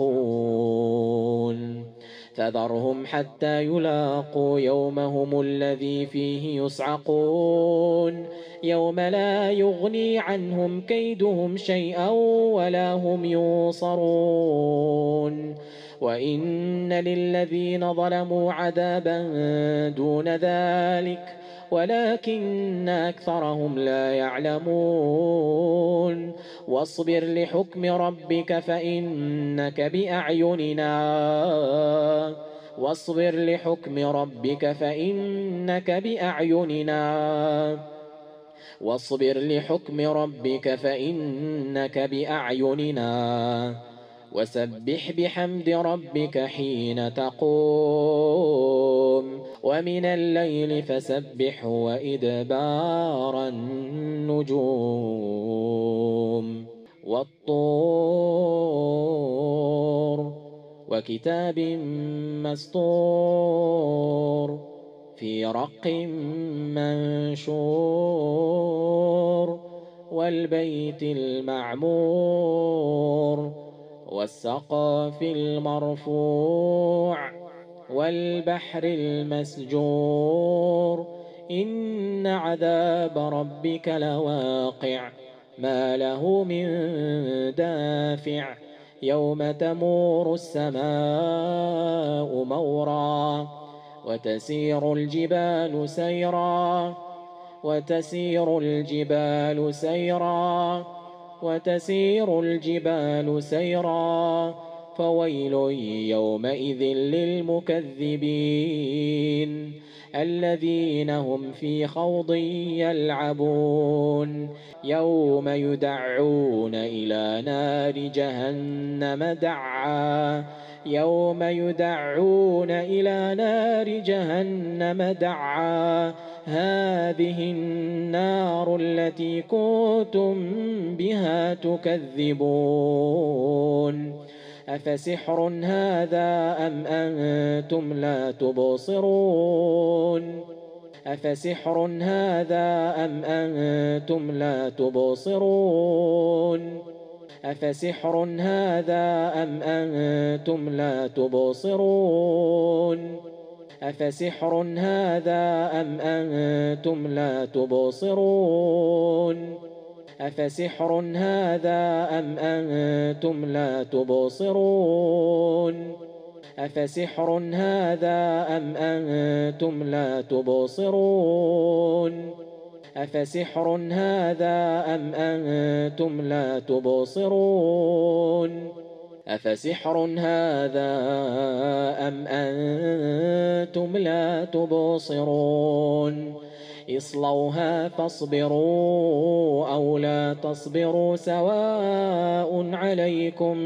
يسعقون فذرهم حتى يلاقوا يومهم الذي فيه يسعقون يوم لا يغني عنهم كيدهم شيئا ولا هم ينصرون وإن للذين ظلموا عذابا دون ذلك ولكن أكثرهم لا يعلمون واصبر لحكم ربك فإنك بأعيننا واصبر لحكم ربك فإنك بأعيننا واصبر لحكم ربك فإنك بأعيننا وسبح بحمد ربك حين تقوم ومن الليل فسبحه وإدبار النجوم والطور وكتاب مسطور في رق منشور والبيت المعمور والسقف المرفوع والبحر المسجور إن عذاب ربك لواقع ما له من دافع يوم تمور السماء مورا وتسير الجبال سيرا وتسير الجبال سيرا وتسير الجبال سيرا فويل يومئذ للمكذبين الذين هم في خوض يلعبون يوم يدعون إلى نار جهنم دعا يوم يدعون إلى نار جهنم دعا هذه النار التي كنتم بها تكذبون أفسحر هذا أم أنتم لا تبصرون أفسحر هذا أم أنتم لا تبصرون أفسحر هذا أم أنتم لا تبصرون أفسحر هذا أم أنتم لا تبصرون أفسحر هذا أم أنتم لا تبصرون أفسحر هذا أم أنتم لا تبصرون أفسحر هذا أم أنتم لا تبصرون أفسحر هذا أم أنتم لا تبصرون اصلوها فاصبروا أو لا تصبروا سواء عليكم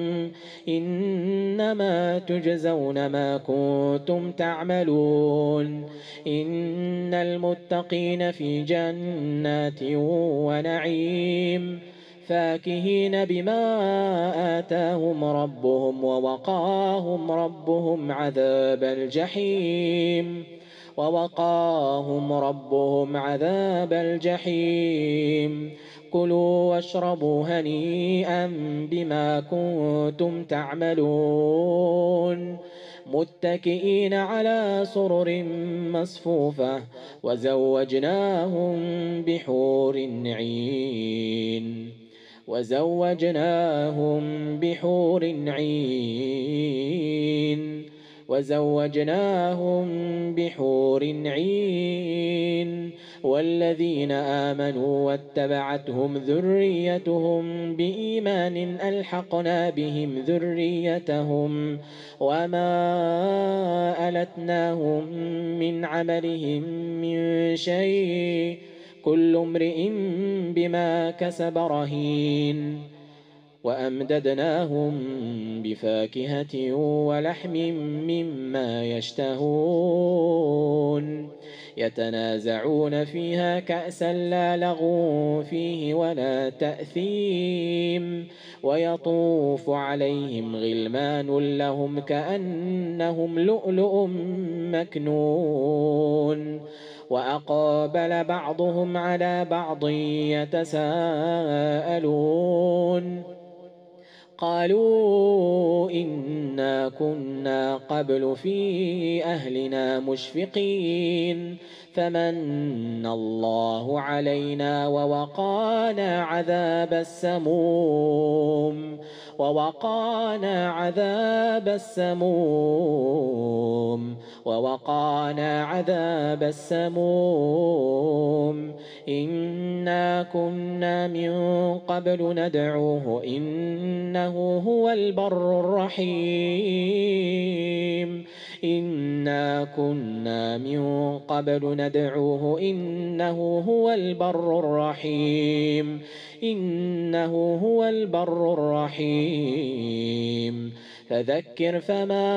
إنما تجزون ما كنتم تعملون إن المتقين في جنات ونعيم فاكهين بما آتاهم ربهم ووقاهم ربهم عذاب الجحيم ووقاهم ربهم عذاب الجحيم كلوا واشربوا هنيئا بما كنتم تعملون متكئين على سرر مصفوفة وزوجناهم بحور عين وزوجناهم بحور عين وزوجناهم بحور عين والذين آمنوا واتبعتهم ذريتهم بإيمان ألحقنا بهم ذريتهم وما ألتناهم من عملهم من شيء كل امرئ بما كسب رهين وأمددناهم بفاكهة ولحم مما يشتهون يتنازعون فيها كأسا لا لغو فيه ولا تأثيم ويطوف عليهم غلمان لهم كأنهم لؤلؤ مكنون وأقبل بعضهم على بعض يتساءلون قالوا إنا كنا قبل في أهلنا مشفقين فمن الله علينا ووقانا عذاب السموم ووقانا عذاب السموم ووقانا عذاب السموم إنا كنا من قبل ندعوه إنه هو البر الرحيم إنا كنا من قبل ندعوه إنه هو البر الرحيم إنه هو البر الرحيم فذكر فما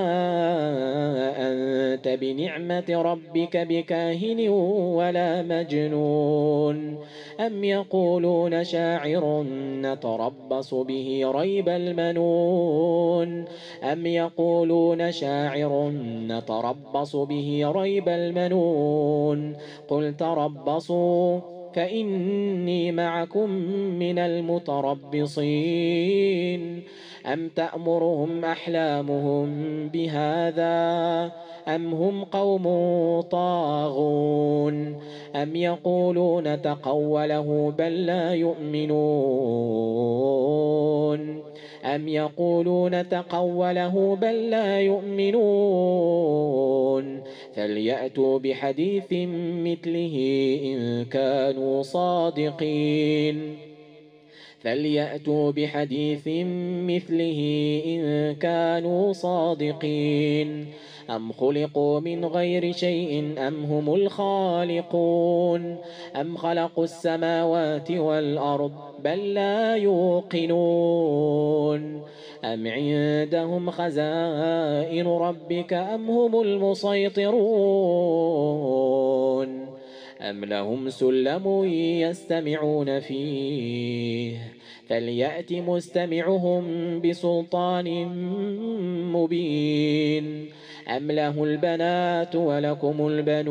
أنت بنعمة ربك بكاهن ولا مجنون أم يقولون شاعر نتربص به ريب المنون أم يقولون شاعر نتربص به ريب المنون قل تربصوا فإني معكم من المتربصين أم تأمرهم أحلامهم بهذا أم هم قوم طاغون أم يقولون تقوله بل لا يؤمنون أم يقولون تقوله بل لا يؤمنون فليأتوا بحديث مثله إن كانوا صادقين فليأتوا بحديث مثله إن كانوا صادقين أم خلقوا من غير شيء أم هم الخالقون أم خلقوا السماوات والأرض بل لا يوقنون أم عندهم خزائن ربك أم هم المسيطرون أم لهم سلم يستمعون فيه فليأت مستمعهم بسلطان مبين أم له البنات ولكم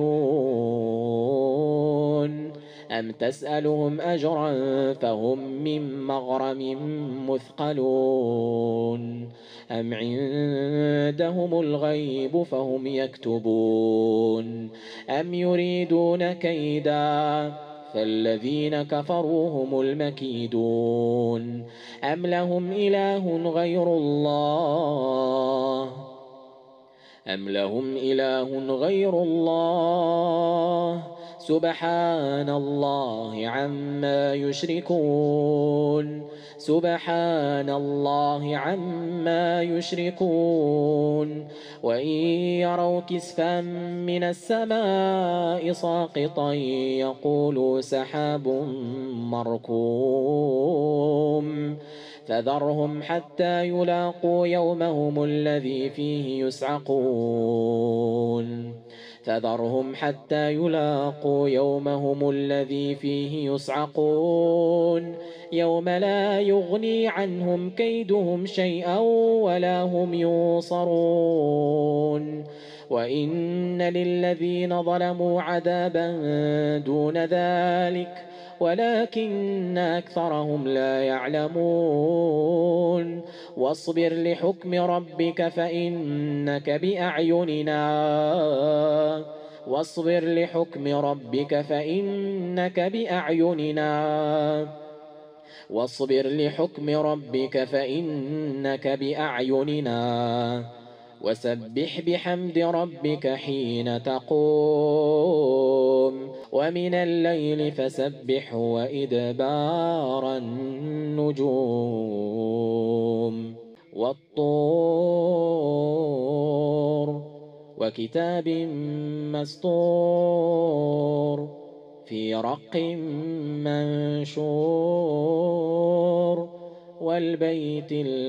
البنون أم تسألهم أجرا فهم من مغرم مثقلون أم عندهم الغيب فهم يكتبون أم يريدون كيدا فالذين كفروا هم المكيدون أم لهم إله غير الله أم لهم إله غير الله سبحان الله عما يشركون سبحان الله عما يشركون وإن يروا كسفا من السماء ساقطا يقولوا سحاب مركوم فذرهم حتى يلاقوا يومهم الذي فيه يسعقون فذرهم حتى يلاقوا يومهم الذي فيه يسعقون يوم لا يغني عنهم كيدهم شيئا ولا هم ينصرون وإن للذين ظلموا عذابا دون ذلك ولكن أكثرهم لا يعلمون واصبر لحكم ربك فإنك بأعيننا واصبر لحكم ربك فإنك بأعيننا واصبر لحكم ربك فإنك بأعيننا وسبح بحمد ربك حين تقوم ومن الليل فسبح وإدبار النجوم والطور وكتاب مسطور في رق منشور والبيت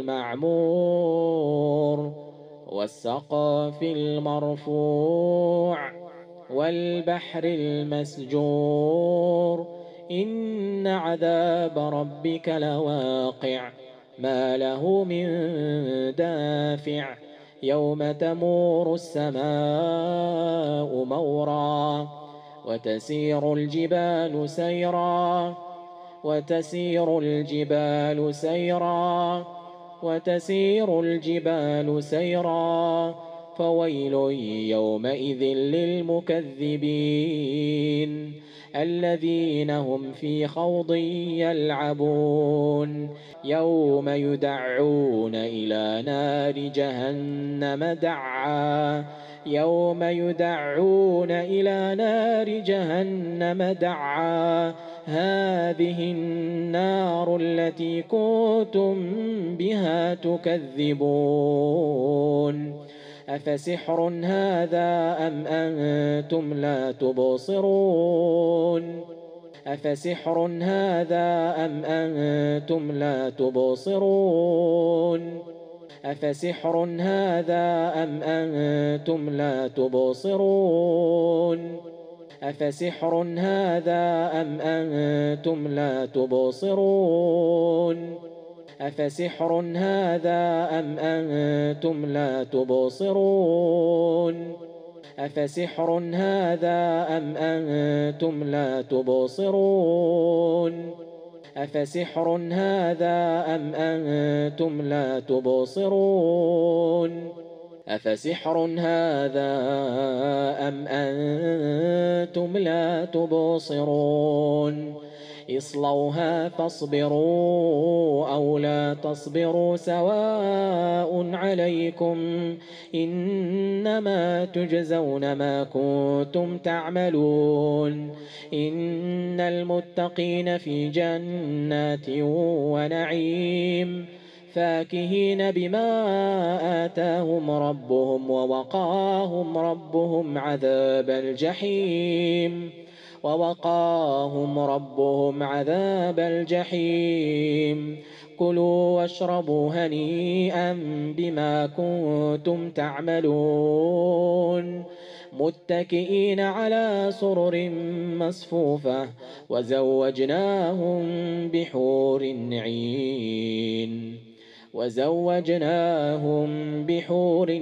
المعمور والسقف المرفوع والبحر المسجور إن عذاب ربك لواقع ما له من دافع يوم تمور السماء مورا وتسير الجبال سيرا وتسير الجبال سيرا وتسير الجبال سيرا فويل يومئذ للمكذبين الذين هم في خوض يلعبون يوم يدعون إلى نار جهنم دعا يوم يدعون إلى نار جهنم دعا هذه النار التي كنتم بها تكذبون أفسحر هذا أم أنتم لا تبصرون أفسحر هذا أم أنتم لا تبصرون أفسحر هذا أم أنتم لا تبصرون أفسحر هذا أم أنتم لا تبصرون أفسحر هذا أم أنتم لا تبصرون أفسحر هذا أم أنتم لا تبصرون أفسحر هذا أم أنتم لا تبصرون أفسحر هذا أم أنتم لا تبصرون اصلوها فاصبروا أو لا تصبروا سواء عليكم إنما تجزون ما كنتم تعملون إن المتقين في جنات ونعيم فاكهين بما آتاهم ربهم ووقاهم ربهم عذاب الجحيم ووقاهم ربهم عذاب الجحيم كلوا واشربوا هنيئا بما كنتم تعملون متكئين على سرر مصفوفة وزوجناهم بحور عين وزوجناهم بحور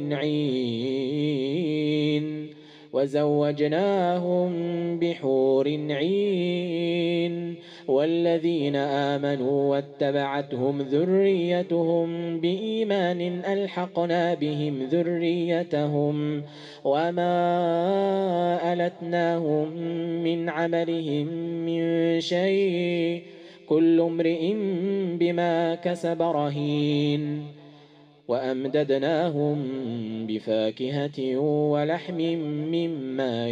عين وزوجناهم بحور عين والذين آمنوا واتبعتهم ذريتهم بإيمان ألحقنا بهم ذريتهم وما ألتناهم من عملهم من شيء كل امرئ بما كسب رهين وأمددناهم بفاكهة ولحم مما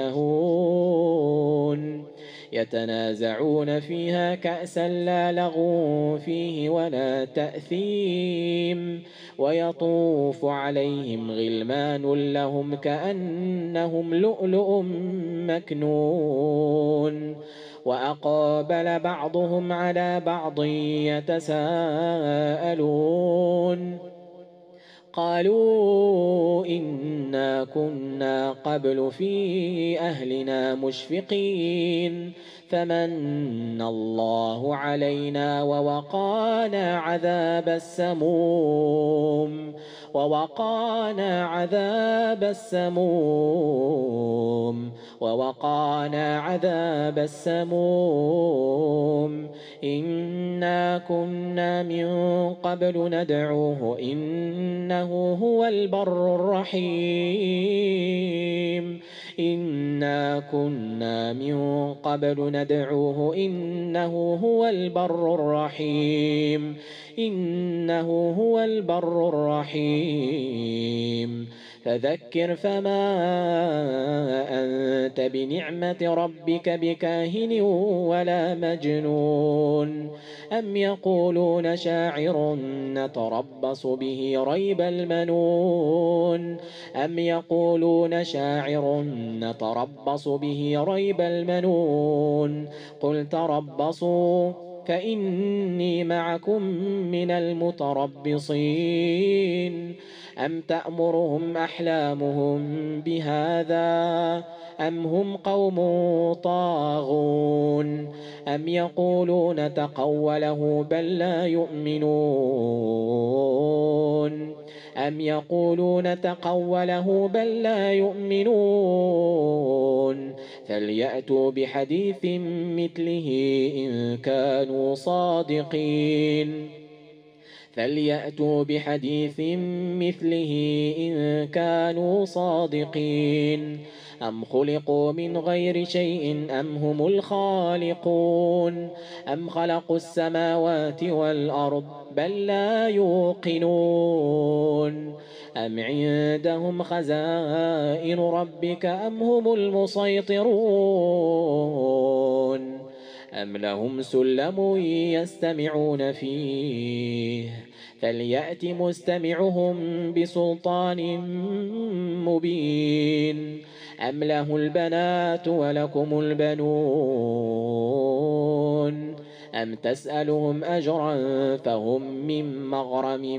يشتهون يتنازعون فيها كأسا لا لغو فيه ولا تأثيم ويطوف عليهم غلمان لهم كأنهم لؤلؤ مكنون وأقبل بعضهم على بعض يتساءلون قالوا إنا كنا قبل في أهلنا مشفقين فمن الله علينا ووقانا عذاب السموم ووقانا عذاب السموم ووقانا عذاب السموم إنا كنا من قبل ندعوه إنه هو البر الرحيم إنا كنا من قبل ندعوه إنه هو البر الرحيم إنه هو البر الرحيم فذكر فما أنت بنعمة ربك بكاهن ولا مجنون أم يقولون شاعر نتربص به ريب المنون أم يقولون شاعر نتربص به ريب المنون قل تربصوا فإني معكم من المتربصين أم تأمرهم أحلامهم بهذا أم هم قوم طاغون أم يقولون تقوله بل لا يؤمنون أم يقولون تقوله بل لا يؤمنون فليأتوا بحديث مثله إن كانوا صادقين فليأتوا بحديث مثله إن كانوا صادقين أم خلقوا من غير شيء أم هم الخالقون أم خلقوا السماوات والأرض بل لا يوقنون أم عندهم خزائن ربك أم هم المسيطرون أم لهم سلم يستمعون فيه فليأت مستمعهم بسلطان مبين أم له البنات ولكم البنون أم تسألهم أجرا فهم من مغرم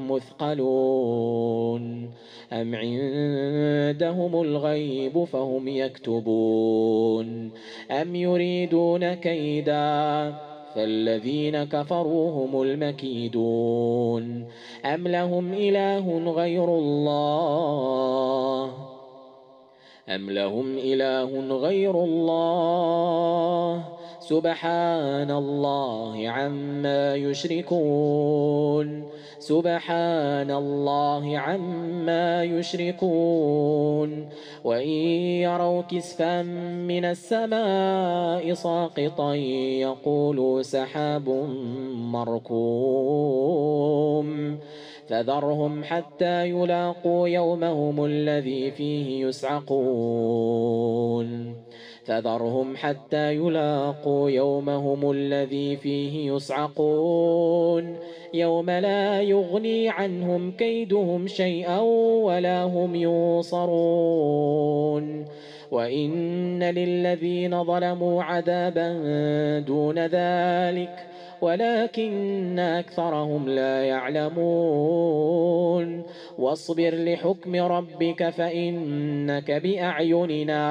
مثقلون أم عندهم الغيب فهم يكتبون أم يريدون كيدا فالذين كفروا هم المكيدون أم لهم إله غير الله أم لهم إله غير الله سبحان الله عما يشركون سبحان الله عما يشركون وإن يروا كسفا من السماء ساقطا يقولوا سحاب مركوم فذرهم حتى يلاقوا يومهم الذي فيه يسعقون فذرهم حتى يلاقوا يومهم الذي فيه يسعقون يوم لا يغني عنهم كيدهم شيئا ولا هم ينصرون وإن للذين ظلموا عذابا دون ذلك ولكن أكثرهم لا يعلمون واصبر لحكم ربك فإنك بأعيننا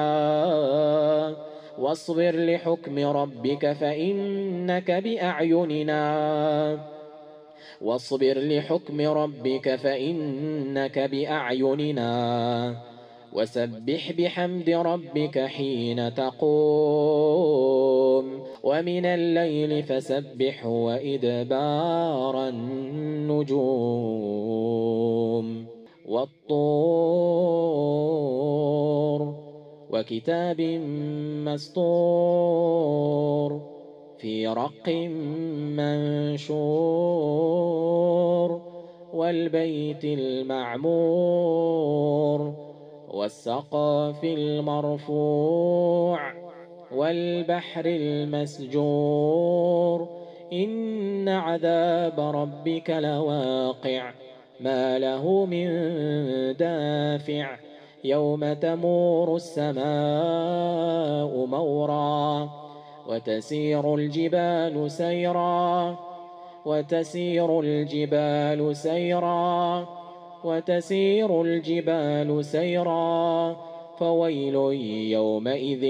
واصبر لحكم ربك فإنك بأعيننا واصبر لحكم ربك فإنك بأعيننا وسبح بحمد ربك حين تقوم ومن الليل فسبح وإدبار النجوم والطور وكتاب مسطور في رق منشور والبيت المعمور والسقف المرفوع والبحر المسجور إن عذاب ربك لواقع ما له من دافع يوم تمور السماء مورا وتسير الجبال سيرا وتسير الجبال سيرا وتسير الجبال سيرا فويل يومئذ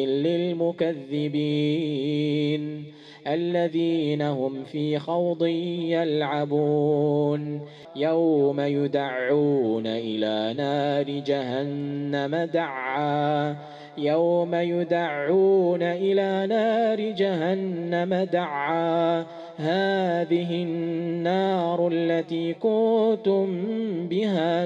للمكذبين الذين هم في خوض يلعبون يوم يدعون إلى نار جهنم دعا يوم يدعون إلى نار جهنم دعا هذه النار التي كنتم بها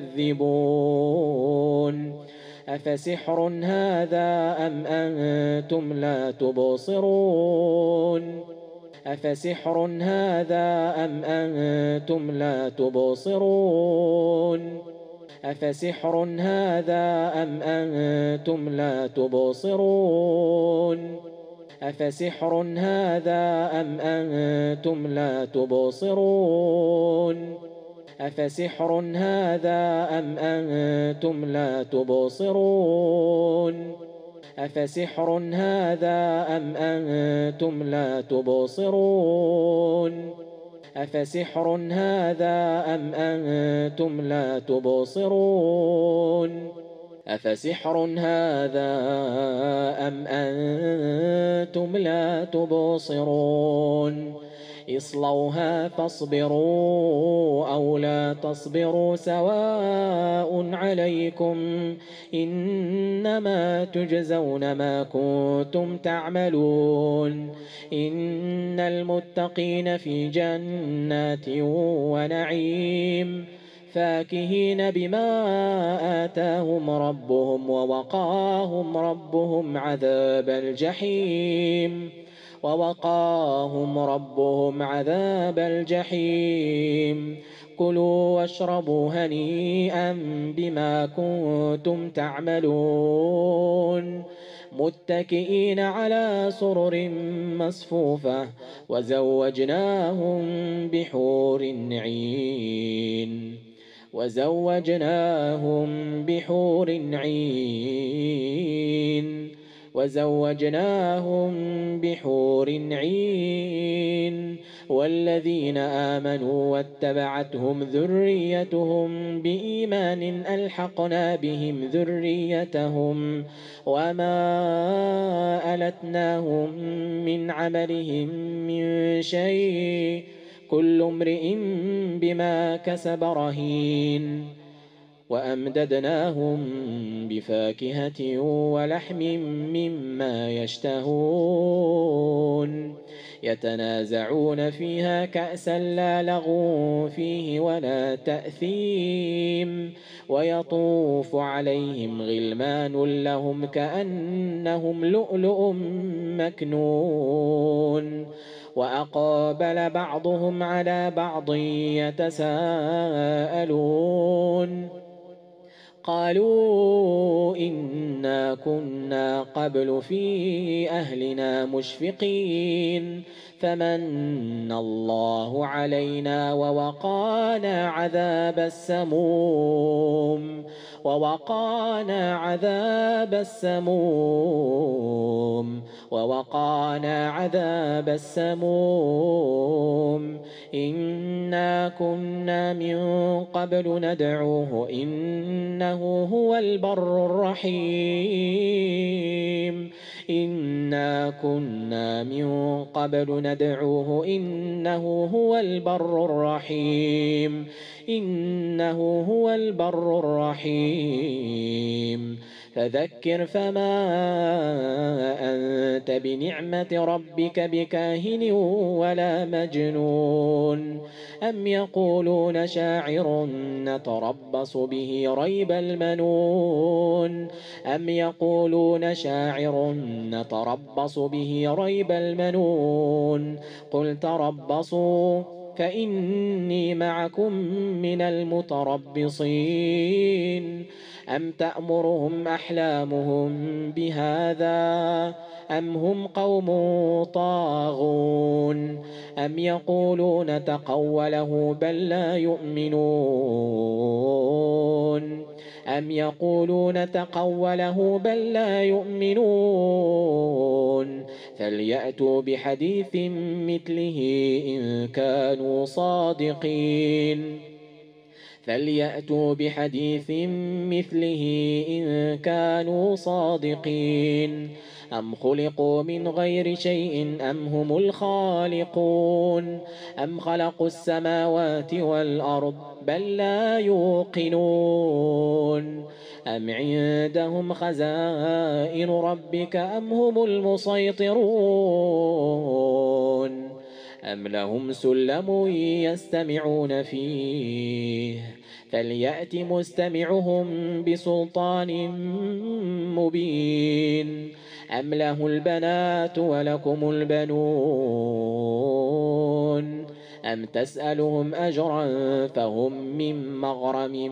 تكذبون أفسحر هذا أم أنتم لا تبصرون أفسحر هذا أم أنتم لا تبصرون أفسحر هذا أم أنتم لا تبصرون أفسحر هذا أم أنتم لا تبصرون أفسحر هذا أم أنتم لا تبصرون أفسحر هذا أم أنتم لا تبصرون أفسحر هذا أم أنتم لا تبصرون أفسحر هذا أم أنتم لا تبصرون اصلوها فاصبروا أو لا تصبروا سواء عليكم إنما تجزون ما كنتم تعملون إن المتقين في جنات ونعيم فاكهين بما آتاهم ربهم ووقاهم ربهم عذاب الجحيم ووقاهم ربهم عذاب الجحيم كلوا واشربوا هنيئا بما كنتم تعملون متكئين على سرر مصفوفة وزوجناهم بحور عين وزوجناهم بحور عين وزوجناهم بحور عين والذين آمنوا واتبعتهم ذريتهم بإيمان ألحقنا بهم ذريتهم وما ألتناهم من عملهم من شيء كل امرئ بما كسب رهين وأمددناهم بفاكهة ولحم مما يشتهون يتنازعون فيها كأسا لا لغو فيه ولا تأثيم ويطوف عليهم غلمان لهم كأنهم لؤلؤ مكنون وأقبل بعضهم على بعض يتساءلون قالوا إنا كنا قبل في أهلنا مشفقين فمن الله علينا ووقانا عذاب السموم ووقانا عذاب السموم ووقانا عذاب السموم إنا كنا من قبل ندعوه إنه هو البر الرحيم إنا كنا من قبل ندعوه إنه هو البر الرحيم إنه هو البر الرحيم فذكر فما أنت بنعمة ربك بكاهن ولا مجنون أم يقولون شاعر نتربص به ريب المنون أم يقولون شاعر نتربص به ريب المنون قل تربصوا فإني معكم من المتربصين أم تأمرهم أحلامهم بهذا أم هم قوم طاغون أم يقولون تقوله بل لا يؤمنون أم يقولون تقوله بل لا يؤمنون فليأتوا بحديث مثله إن كانوا صادقين فليأتوا بحديث مثله إن كانوا صادقين أم خلقوا من غير شيء أم هم الخالقون أم خلقوا السماوات والأرض بل لا يوقنون أم عندهم خزائن ربك أم هم المسيطرون أم لهم سلم يستمعون فيه فليأت مستمعهم بسلطان مبين أم له البنات ولكم البنون أم تسألهم أجرا فهم من مغرم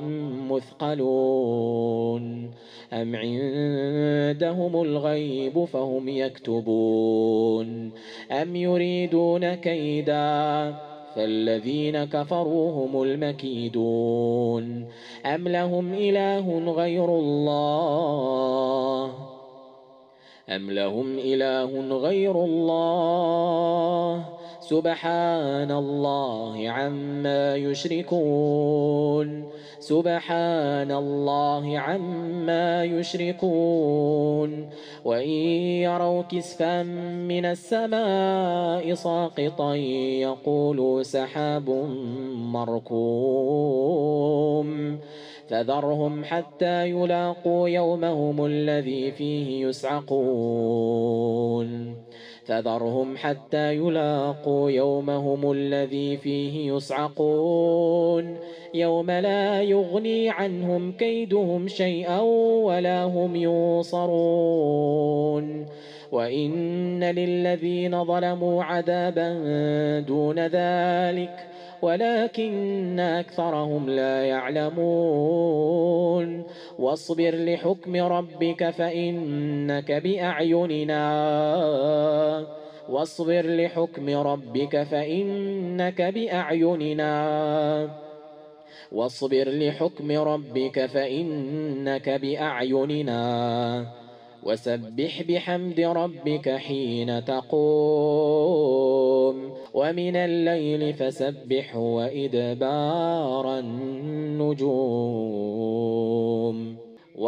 مثقلون أم عندهم الغيب فهم يكتبون أم يريدون كيدا فالذين كفروا هم المكيدون أم لهم إله غير الله أم لهم إله غير الله سبحان الله عما يشركون سبحان الله عما يشركون وإن يروا كسفا من السماء ساقطا يقولوا سحاب مركوم فذرهم حتى يلاقوا يومهم الذي فيه يصعقون فذرهم حتى يلاقوا يومهم الذي فيه يصعقون يوم لا يغني عنهم كيدهم شيئا ولا هم ينصرون وإن للذين ظلموا عذابا دون ذلك ولكن أكثرهم لا يعلمون واصبر لحكم ربك فإنك بأعيننا واصبر لحكم ربك فإنك بأعيننا واصبر لحكم ربك فإنك بأعيننا وسبح بحمد ربك حين تقوم ومن الليل فسبحه وإدبار النجوم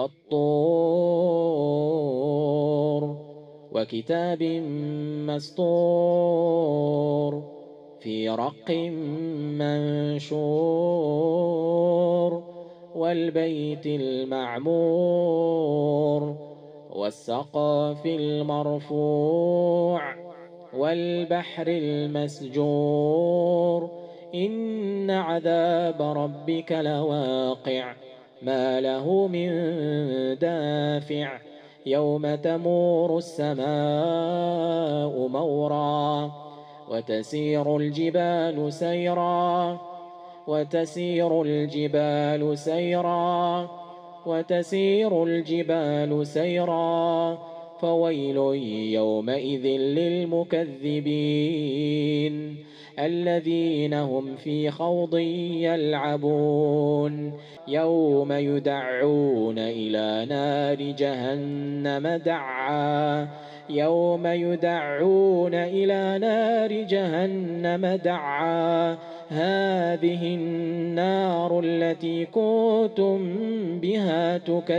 والطور وكتاب مسطور في رق منشور والبيت المعمور والسقف المرفوع والبحر المسجور إن عذاب ربك لواقع ما له من دافع يوم تمور السماء مورا وتسير الجبال سيرا وتسير الجبال سيرا وتسير الجبال سيرا فويل يومئذ للمكذبين الذين هم في خوض يلعبون يوم يدعون إلى نار جهنم دعا يوم يدعون إلى نار جهنم دعا هذه النار التي كنتم بها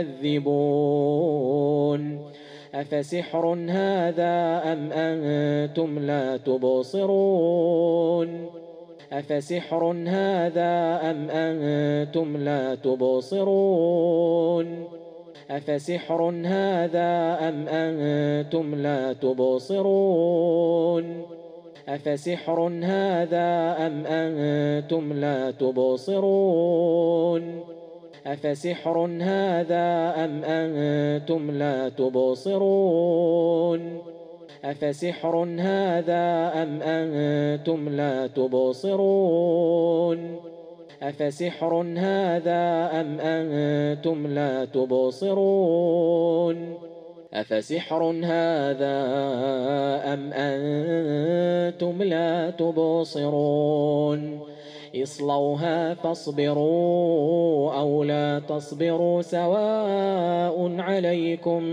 تكذبون أفسحر هذا أم أنتم لا تبصرون أفسحر هذا أم أنتم لا تبصرون أفسحر هذا أم أنتم لا تبصرون أفسحر هذا أم أنتم لا تبصرون أفسحر هذا أم أنتم لا تبصرون أفسحر هذا أم أنتم لا تبصرون أفسحر هذا أم أنتم لا تبصرون أفسحر هذا أم أنتم لا تبصرون اصلوها فاصبروا أو لا تصبروا سواء عليكم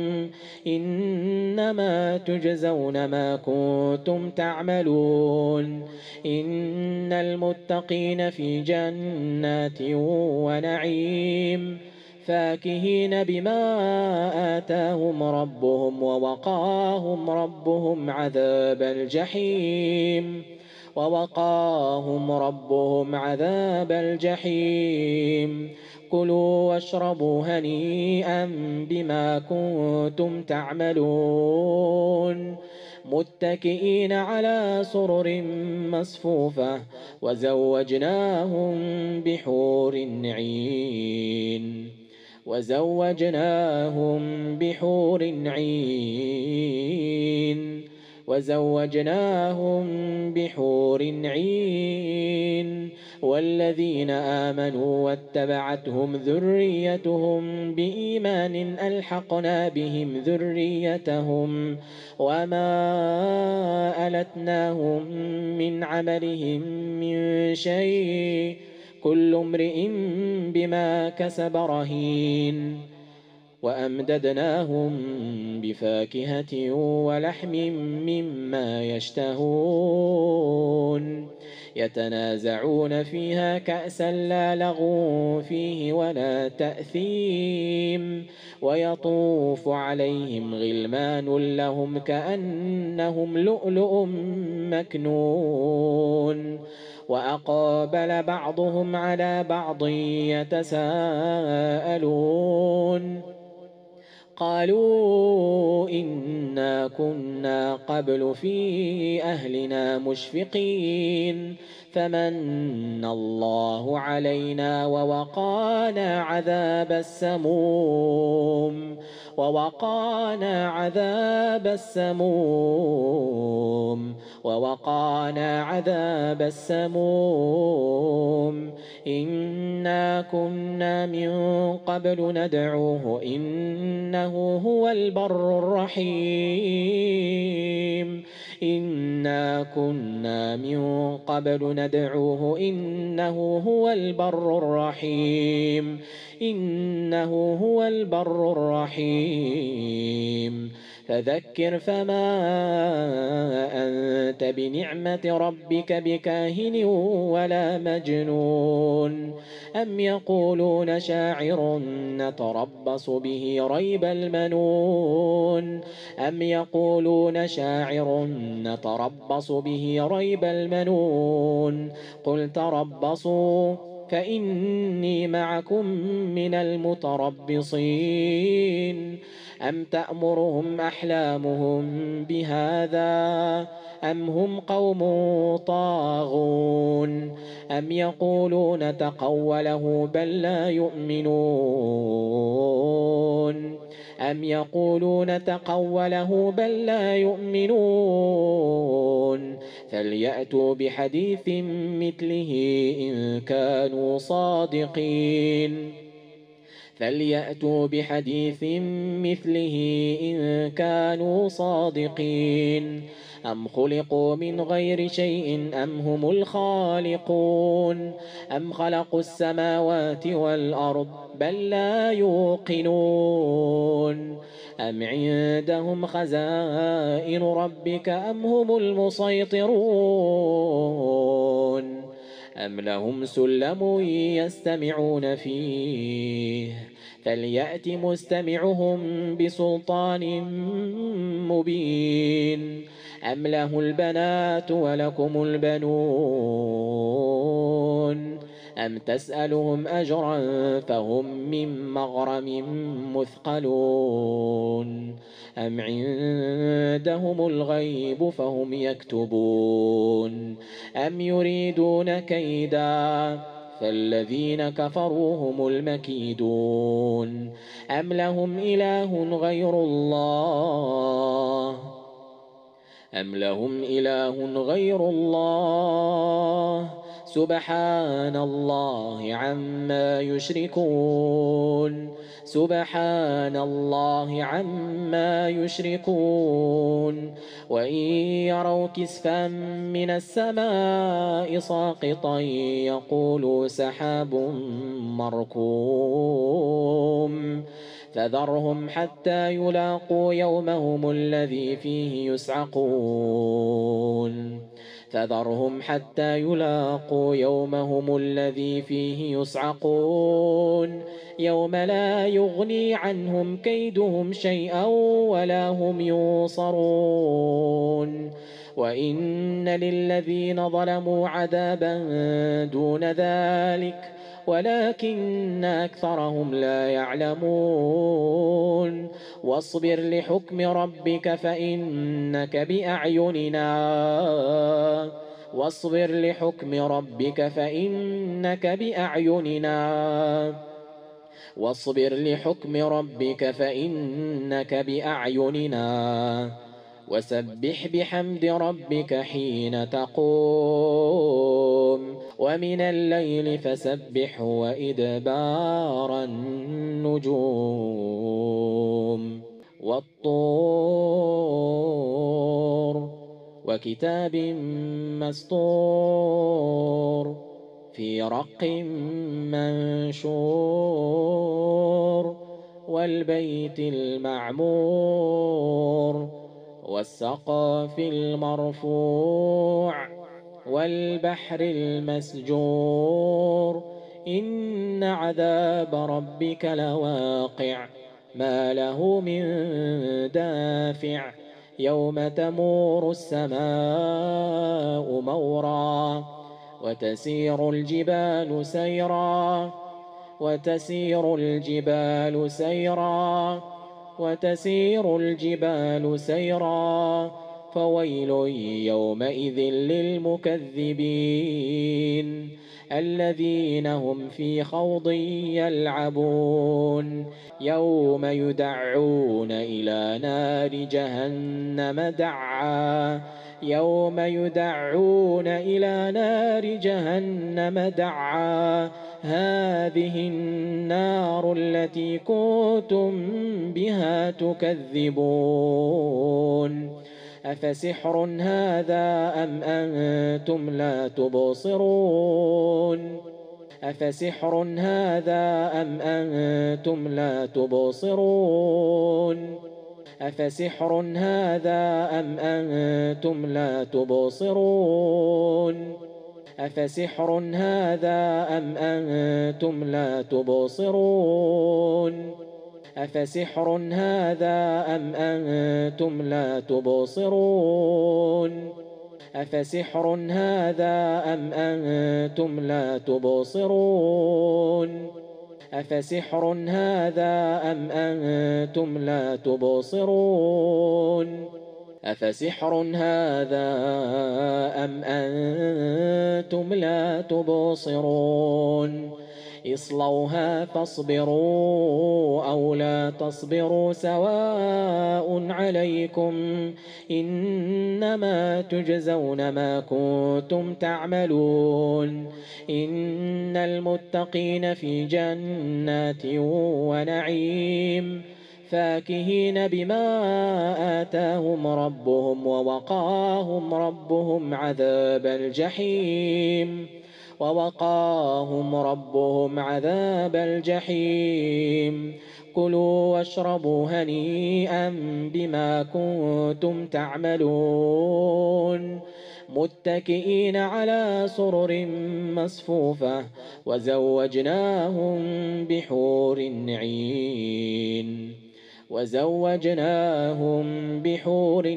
إنما تجزون ما كنتم تعملون إن المتقين في جنات ونعيم فاكهين بما آتاهم ربهم ووقاهم ربهم عذاب الجحيم ووقاهم ربهم عذاب الجحيم كلوا واشربوا هنيئا بما كنتم تعملون متكئين على سرر مصفوفة وزوجناهم بحور عين وزوجناهم بحور عين وزوجناهم بحور عين والذين آمنوا واتبعتهم ذريتهم بإيمان ألحقنا بهم ذريتهم وما ألتناهم من عملهم من شيء كل امرئ بما كسب رهين وأمددناهم بفاكهة ولحم مما يشتهون يتنازعون فيها كأسا لا لغو فيه ولا تأثيم ويطوف عليهم غلمان لهم كأنهم لؤلؤ مكنون وأقبل بعضهم على بعض يتساءلون قالوا إنا كنا قبل في أهلنا مشفقين فمن الله علينا ووقانا عذاب السموم ووقانا عذاب السموم ووقانا عذاب السموم إنا كنا من قبل ندعوه إنه هو البر الرحيم إنا كنا من قبل ندعوه إنه هو البر الرحيم إنه هو البر الرحيم فذكر فما أنت بنعمة ربك بكاهن ولا مجنون أم يقولون شاعر نتربص به ريب المنون أم يقولون شاعر نتربص به ريب المنون قل تربصوا فإني معكم من المتربصين أم تأمرهم أحلامهم بهذا أم هم قوم طاغون أم يقولون تقوله بل لا يؤمنون أم يقولون تقوله بل لا يؤمنون فليأتوا بحديث مثله إن كانوا صادقين فليأتوا بحديث مثله إن كانوا صادقين أم خلقوا من غير شيء أم هم الخالقون أم خلقوا السماوات والأرض بل لا يوقنون أم عندهم خزائن ربك أم هم المسيطرون أم لهم سلم يستمعون فيه فليأت مستمعهم بسلطان مبين أم له البنات ولكم البنون أم تسألهم أجرا فهم من مغرم مثقلون أم عندهم الغيب فهم يكتبون أم يريدون كيدا فالذين كفروا هم المكيدون أم لهم إله غير الله أم لهم إله غير الله سبحان الله عما يشركون سبحان الله عما يشركون وإن يروا كسفا من السماء ساقطا يقولوا سحاب مركوم فذرهم حتى يلاقوا يومهم الذي فيه يسعقون فذرهم حتى يلاقوا يومهم الذي فيه يسعقون يوم لا يغني عنهم كيدهم شيئا ولا هم ينصرون وإن للذين ظلموا عذابا دون ذلك ولكن أكثرهم لا يعلمون واصبر لحكم ربك فإنك بأعيننا واصبر لحكم ربك فإنك بأعيننا واصبر لحكم ربك فإنك بأعيننا وسبح بحمد ربك حين تقوم ومن الليل فسبح وإدبار النجوم والطور وكتاب مسطور في رق منشور والبيت المعمور والسقف المرفوع والبحر المسجور إن عذاب ربك لواقع ما له من دافع يوم تمور السماء مورا وتسير الجبال سيرا وتسير الجبال سيرا وتسير الجبال سيرا فويل يومئذ للمكذبين الذين هم في خوض يلعبون يوم يدعون إلى نار جهنم دعا يوم يدعون إلى نار جهنم دعا هذه النار التي كنتم بها تكذبون أفسحر هذا أم أنتم لا تبصرون أفسحر هذا أم أنتم لا تبصرون أفسحر هذا أم أنتم لا تبصرون أفسحر هذا أم أنتم لا تبصرون أفسحر هذا أم أنتم لا تبصرون أفسحر هذا أم أنتم لا تبصرون أفسحر هذا أم أنتم لا تبصرون أفسحر هذا أم أنتم لا تبصرون اصلوها فاصبروا أو لا تصبروا سواء عليكم إنما تجزون ما كنتم تعملون إن المتقين في جنات ونعيم فاكهين بما آتاهم ربهم ووقاهم ربهم عذاب الجحيم ووقاهم ربهم عذاب الجحيم كلوا واشربوا هنيئا بما كنتم تعملون متكئين على سرر مصفوفة وزوجناهم بحور عين وزوجناهم بحور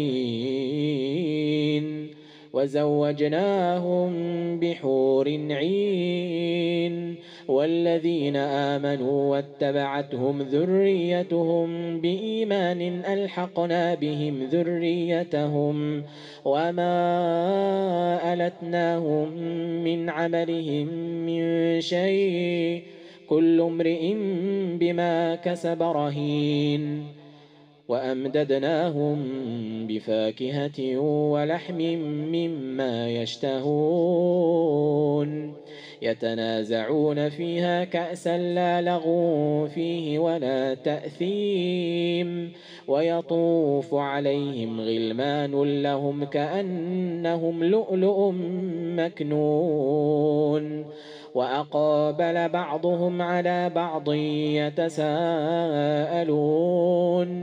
عين وزوجناهم بحور عين والذين آمنوا واتبعتهم ذريتهم بإيمان ألحقنا بهم ذريتهم وما ألتناهم من عملهم من شيء كل امرئ بما كسب رهين وأمددناهم بفاكهة ولحم مما يشتهون يتنازعون فيها كأسا لا لغو فيه ولا تأثيم ويطوف عليهم غلمان لهم كأنهم لؤلؤ مكنون وأقبل بعضهم على بعض يتساءلون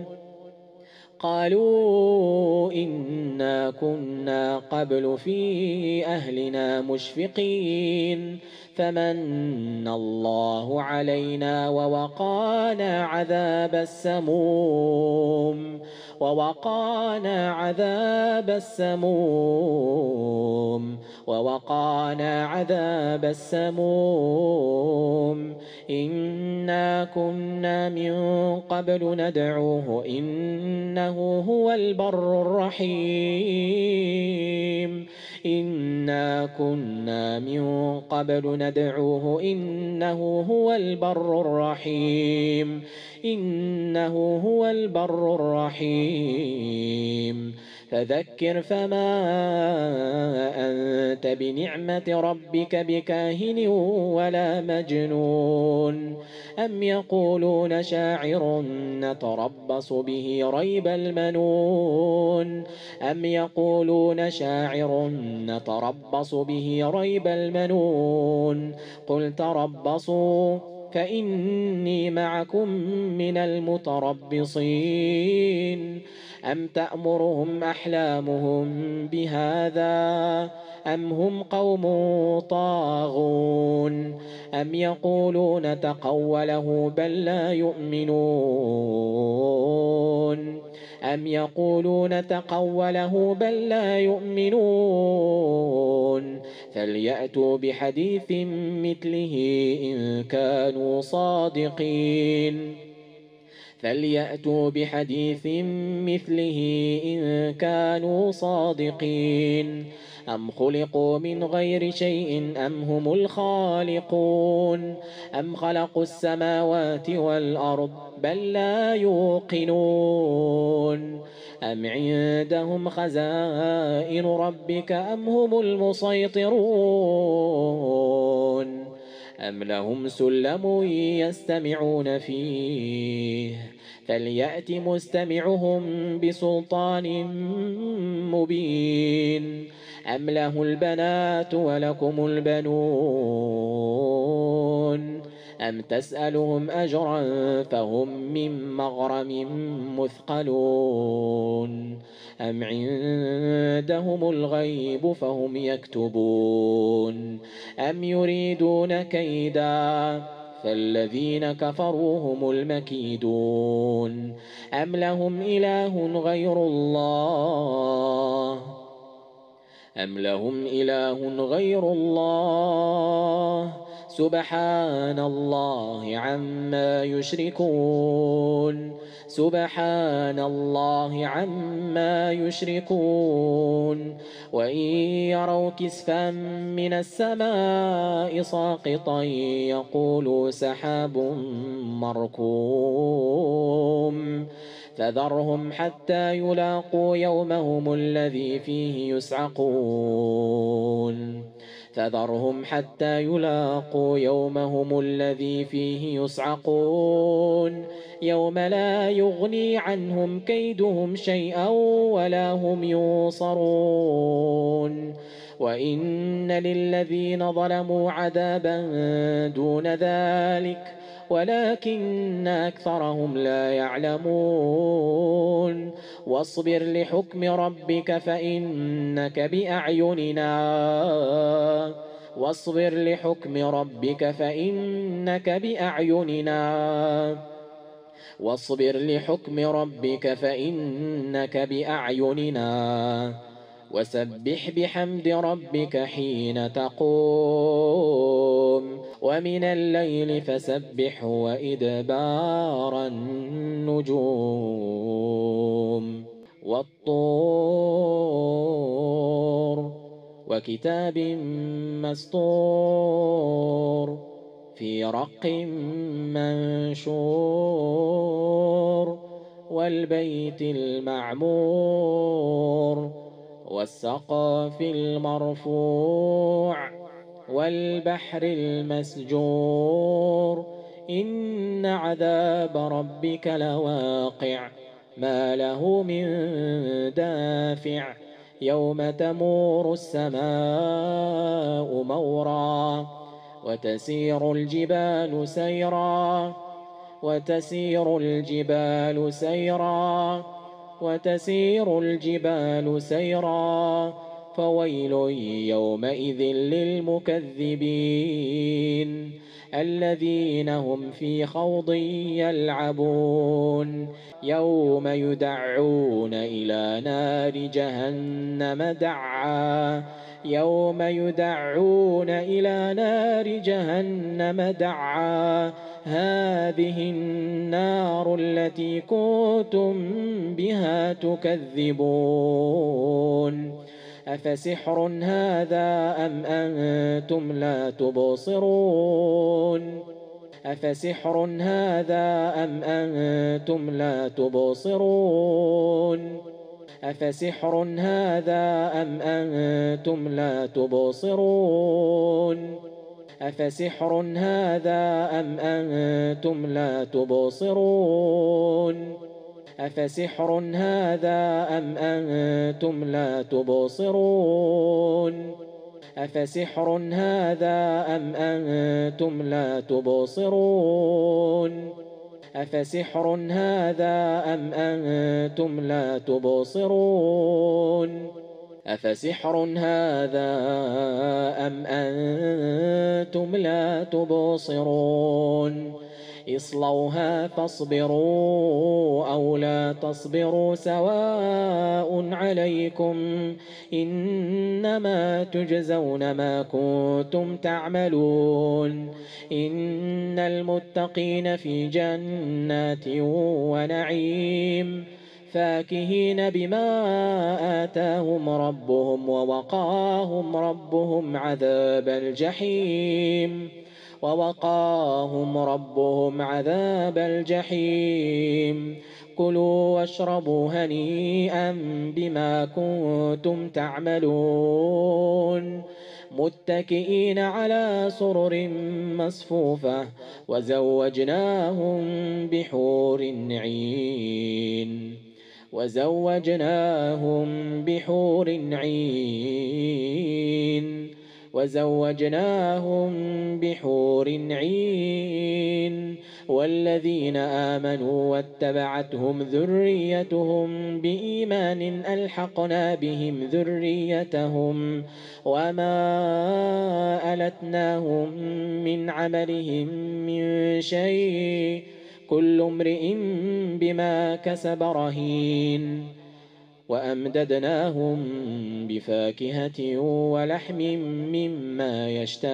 قالوا إنا كنا قبل في أهلنا مشفقين فمن الله علينا ووقانا عذاب السموم ووقانا عذاب السموم ووقانا عذاب السموم إنا كنا من قبل ندعوه إنه هو البر الرحيم إنا كنا من قبل ندعوه إنه هو البر الرحيم إنه هو البر الرحيم فذكر فما أنت بنعمة ربك بكاهن ولا مجنون أم يقولون شاعر نتربص به ريب المنون أم يقولون شاعر نتربص به ريب المنون قل تربصوا فإني معكم من المتربصين أم تأمرهم أحلامهم بهذا أم هم قوم طاغون أم يقولون تقوله بل لا يؤمنون أم يقولون تقوله بل لا يؤمنون فليأتوا بحديث مثله إن كانوا صادقين فليأتوا بحديث مثله إن كانوا صادقين أم خلقوا من غير شيء أم هم الخالقون أم خلقوا السماوات والأرض بل لا يوقنون أم عندهم خزائن ربك أم هم المسيطرون أم لهم سلم يستمعون فيه فليأت مستمعهم بسلطان مبين أم له البنات ولكم البنون أم تسألهم أجرا فهم من مغرم مثقلون أم عندهم الغيب فهم يكتبون أم يريدون كيدا فالذين كفروا هم المكيدون أم لهم إله غير الله أم لهم إله غير الله سبحان الله عما يشركون سبحان الله عما يشركون وإن يروا كسفا من السماء ساقطا يقولوا سحاب مركوم فذرهم حتى يلاقوا يومهم الذي فيه يسعقون فذرهم حتى يلاقوا يومهم الذي فيه يسعقون يوم لا يغني عنهم كيدهم شيئا ولا هم ينصرون وإن للذين ظلموا عذابا دون ذلك ولكن أكثرهم لا يعلمون واصبر لحكم ربك فإنك بأعيننا واصبر لحكم ربك فإنك بأعيننا واصبر لحكم ربك فإنك بأعيننا وسبح بحمد ربك حين تقوم ومن الليل فسبح وإدبار النجوم والطور وكتاب مسطور في رق منشور والبيت المعمور والسقف المرفوع والبحر المسجور إن عذاب ربك لواقع ما له من دافع يوم تمور السماء مورا وتسير الجبال سيرا وتسير الجبال سيرا وتسير الجبال سيرا فويل يومئذ للمكذبين الذين هم في خوض يلعبون يوم يدعون إلى نار جهنم دعا يوم يدعون إلى نار جهنم دعا هذه النار التي كنتم بها تكذبون أفسحر هذا أم أنتم لا تبصرون أفسحر هذا أم أنتم لا تبصرون أفسحر هذا أم أنتم لا تبصرون أفسحر هذا أم أنتم لا تبصرون أفسحر هذا أم أنتم لا تبصرون أفسحر هذا أم أنتم لا تبصرون أفسحر هذا أم أنتم لا تبصرون أفسحر هذا أم أنتم لا تبصرون اصلوها فاصبروا أو لا تصبروا سواء عليكم إنما تجزون ما كنتم تعملون إن المتقين في جنات ونعيم فاكهين بما آتاهم ربهم ووقاهم ربهم عذاب الجحيم ووقاهم ربهم عذاب الجحيم كلوا واشربوا هنيئا بما كنتم تعملون متكئين على سرر مصفوفة وزوجناهم بحور عين وزوجناهم بحور عين وزوجناهم بحور عين والذين آمنوا واتبعتهم ذريتهم بإيمان ألحقنا بهم ذريتهم وما ألتناهم من عملهم من شيء كل امرئ بما كسب رهين وأمددناهم بفاكهة ولحم مما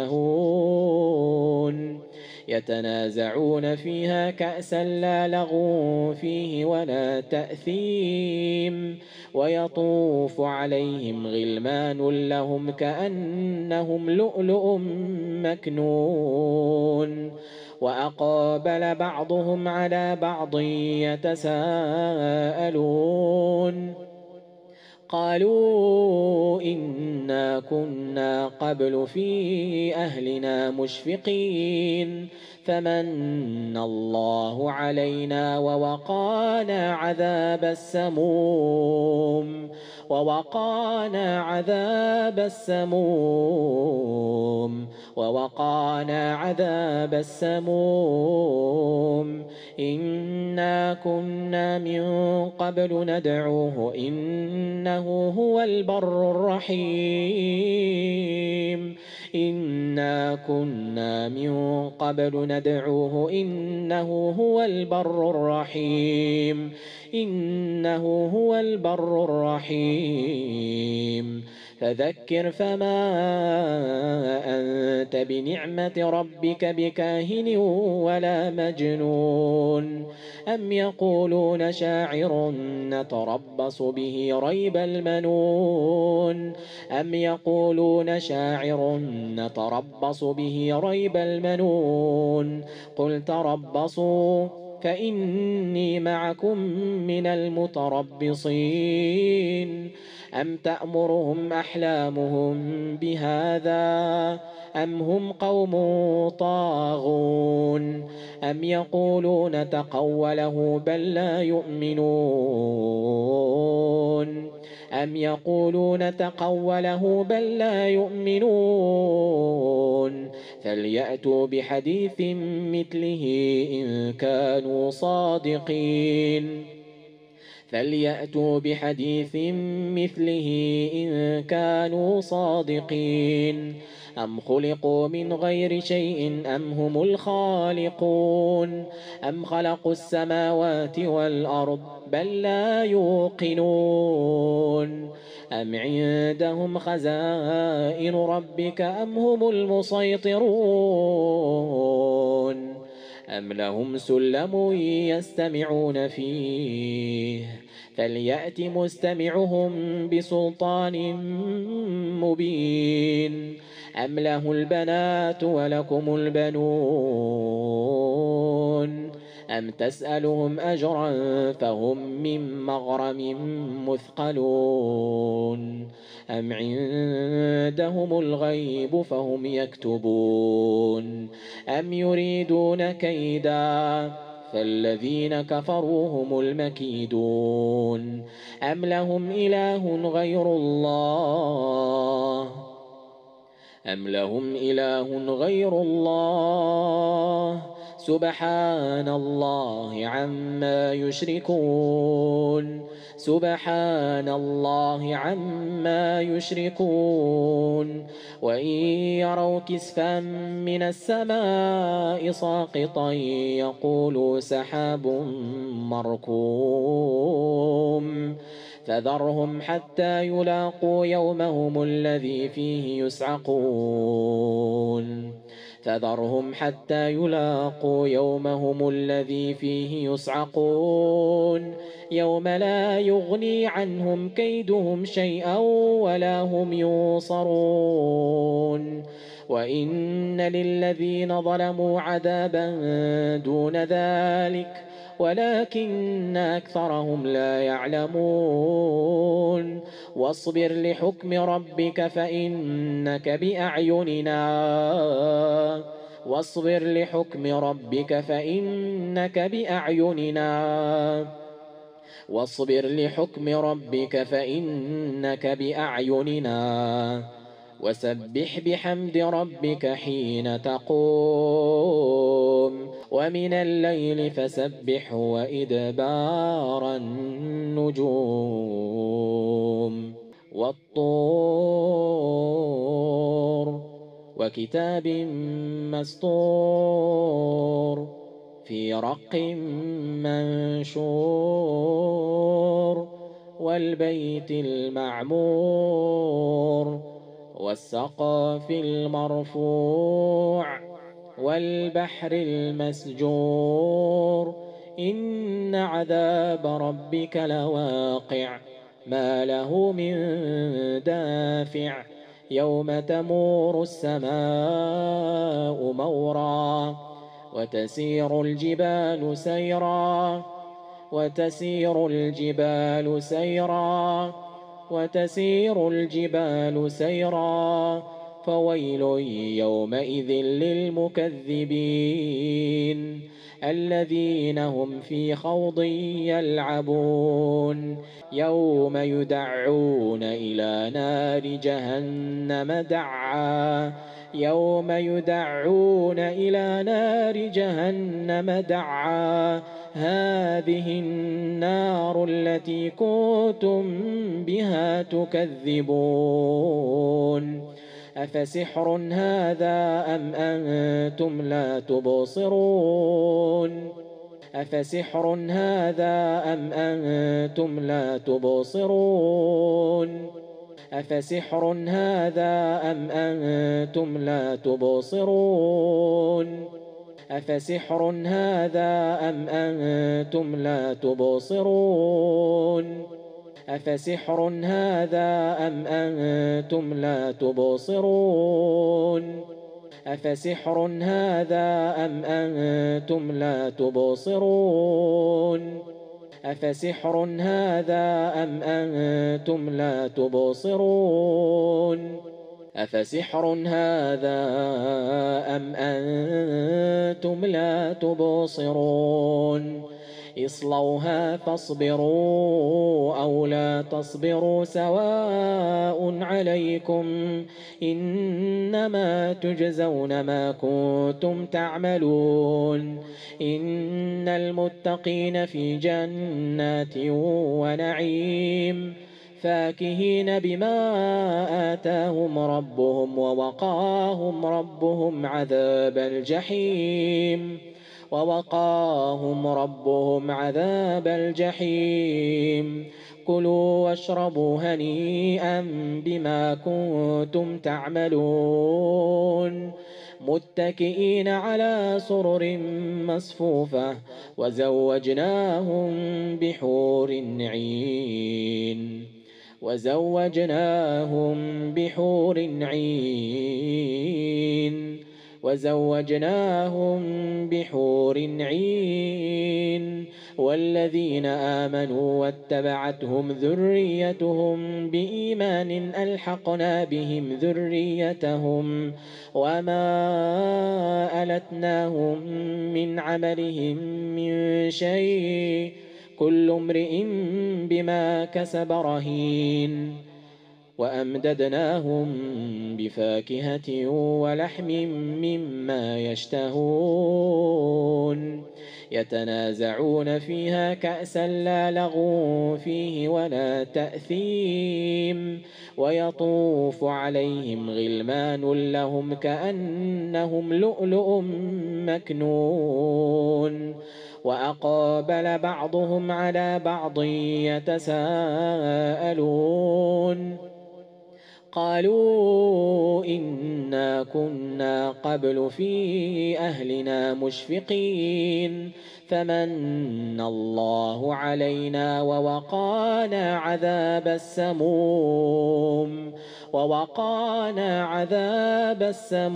يشتهون يتنازعون فيها كأسا لا لغو فيه ولا تأثيم ويطوف عليهم غلمان لهم كأنهم لؤلؤ مكنون وأقبل بعضهم على بعض يتساءلون قالوا إنا كنا قبل في أهلنا مشفقين فمن الله علينا ووقانا عذاب السموم ووقانا عذاب السموم ووقانا عذاب السموم إنا كنا من قبل ندعوه إنه هو البر الرحيم إنا كنا من قبل ندعوه إنه هو البر الرحيم إنه هو البر الرحيم فذكر فما أنت بنعمة ربك بكاهن ولا مجنون أم يقولون شاعر نتربص به ريب المنون أم يقولون شاعر نتربص به ريب المنون قل تربصوا فإني معكم من المتربصين أم تأمرهم أحلامهم بهذا أم هم قوم طاغون أم يقولون تقوله بل لا يؤمنون أم يقولون تقوله بل لا يؤمنون فليأتوا بحديث مثله إن كانوا صادقين فليأتوا بحديث مثله إن كانوا صادقين أم خلقوا من غير شيء أم هم الخالقون أم خلقوا السماوات والأرض بل لا يوقنون أم عندهم خزائن ربك أم هم المسيطرون أم لهم سلم يستمعون فيه فليأت مستمعهم بسلطان مبين أم له البنات ولكم البنون أم تسألهم أجرا فهم من مغرم مثقلون أم عندهم الغيب فهم يكتبون أم يريدون كيدا فالذين كفروا هم المكيدون أم لهم إله غير الله أم لهم إله غير الله سبحان الله عما يشركون سبحان الله عما يشركون وإن يروا كسفا من السماء ساقطا يقولوا سحاب مركوم فذرهم حتى يلاقوا يومهم الذي فيه يصعقون فذرهم حتى يلاقوا يومهم الذي فيه يصعقون يوم لا يغني عنهم كيدهم شيئا ولا هم ينصرون وإن للذين ظلموا عذابا دون ذلك ولكن أكثرهم لا يعلمون واصبر لحكم ربك فإنك بأعيننا واصبر لحكم ربك فإنك بأعيننا واصبر لحكم ربك فإنك بأعيننا وسبح بحمد ربك حين تقوم ومن الليل فسبح وإدبار النجوم والطور وكتاب مسطور في رق منشور والبيت المعمور والسقف المرفوع والبحر المسجور إن عذاب ربك لواقع ما له من دافع يوم تمور السماء مورا وتسير الجبال سيرا وتسير الجبال سيرا وتسير الجبال سيرا فويل يومئذ للمكذبين الذين هم في خوض يلعبون يوم يدعون إلى نار جهنم دعا يوم يدعون إلى نار جهنم دعا هذه النار التي كنتم بها تكذبون أفسحر هذا أم أنتم لا تبصرون أفسحر هذا أم أنتم لا تبصرون أفسحر هذا أم أنتم لا تبصرون أفسحر هذا أم أنتم لا تبصرون أفسحر هذا أم أنتم لا تبصرون أفسحر هذا أم أنتم لا تبصرون أفسحر هذا أم أنتم لا تبصرون أفسحر هذا أم أنتم لا تبصرون اصلوها فاصبروا أو لا تصبروا سواء عليكم إنما تجزون ما كنتم تعملون إن المتقين في جنات ونعيم فاكهين بما آتاهم ربهم ووقاهم ربهم عذاب الجحيم ووقاهم ربهم عذاب الجحيم كلوا واشربوا هنيئا بما كنتم تعملون متكئين على سرر مصفوفة وزوجناهم بحور عين وزوجناهم بحور عين وزوجناهم بحور عين والذين آمنوا واتبعتهم ذريتهم بإيمان ألحقنا بهم ذريتهم وما ألتناهم من عملهم من شيء كل امرئ بما كسب رهين وأمددناهم بفاكهة ولحم مما يشتهون يتنازعون فيها كأسا لا لغو فيه ولا تأثيم ويطوف عليهم غلمان لهم كأنهم لؤلؤ مكنون وأقبل بعضهم على بعض يتساءلون قالوا إنا كنا قبل في أهلنا مشفقين فمن الله علينا ووقانا عذاب السموم ووقانا عذاب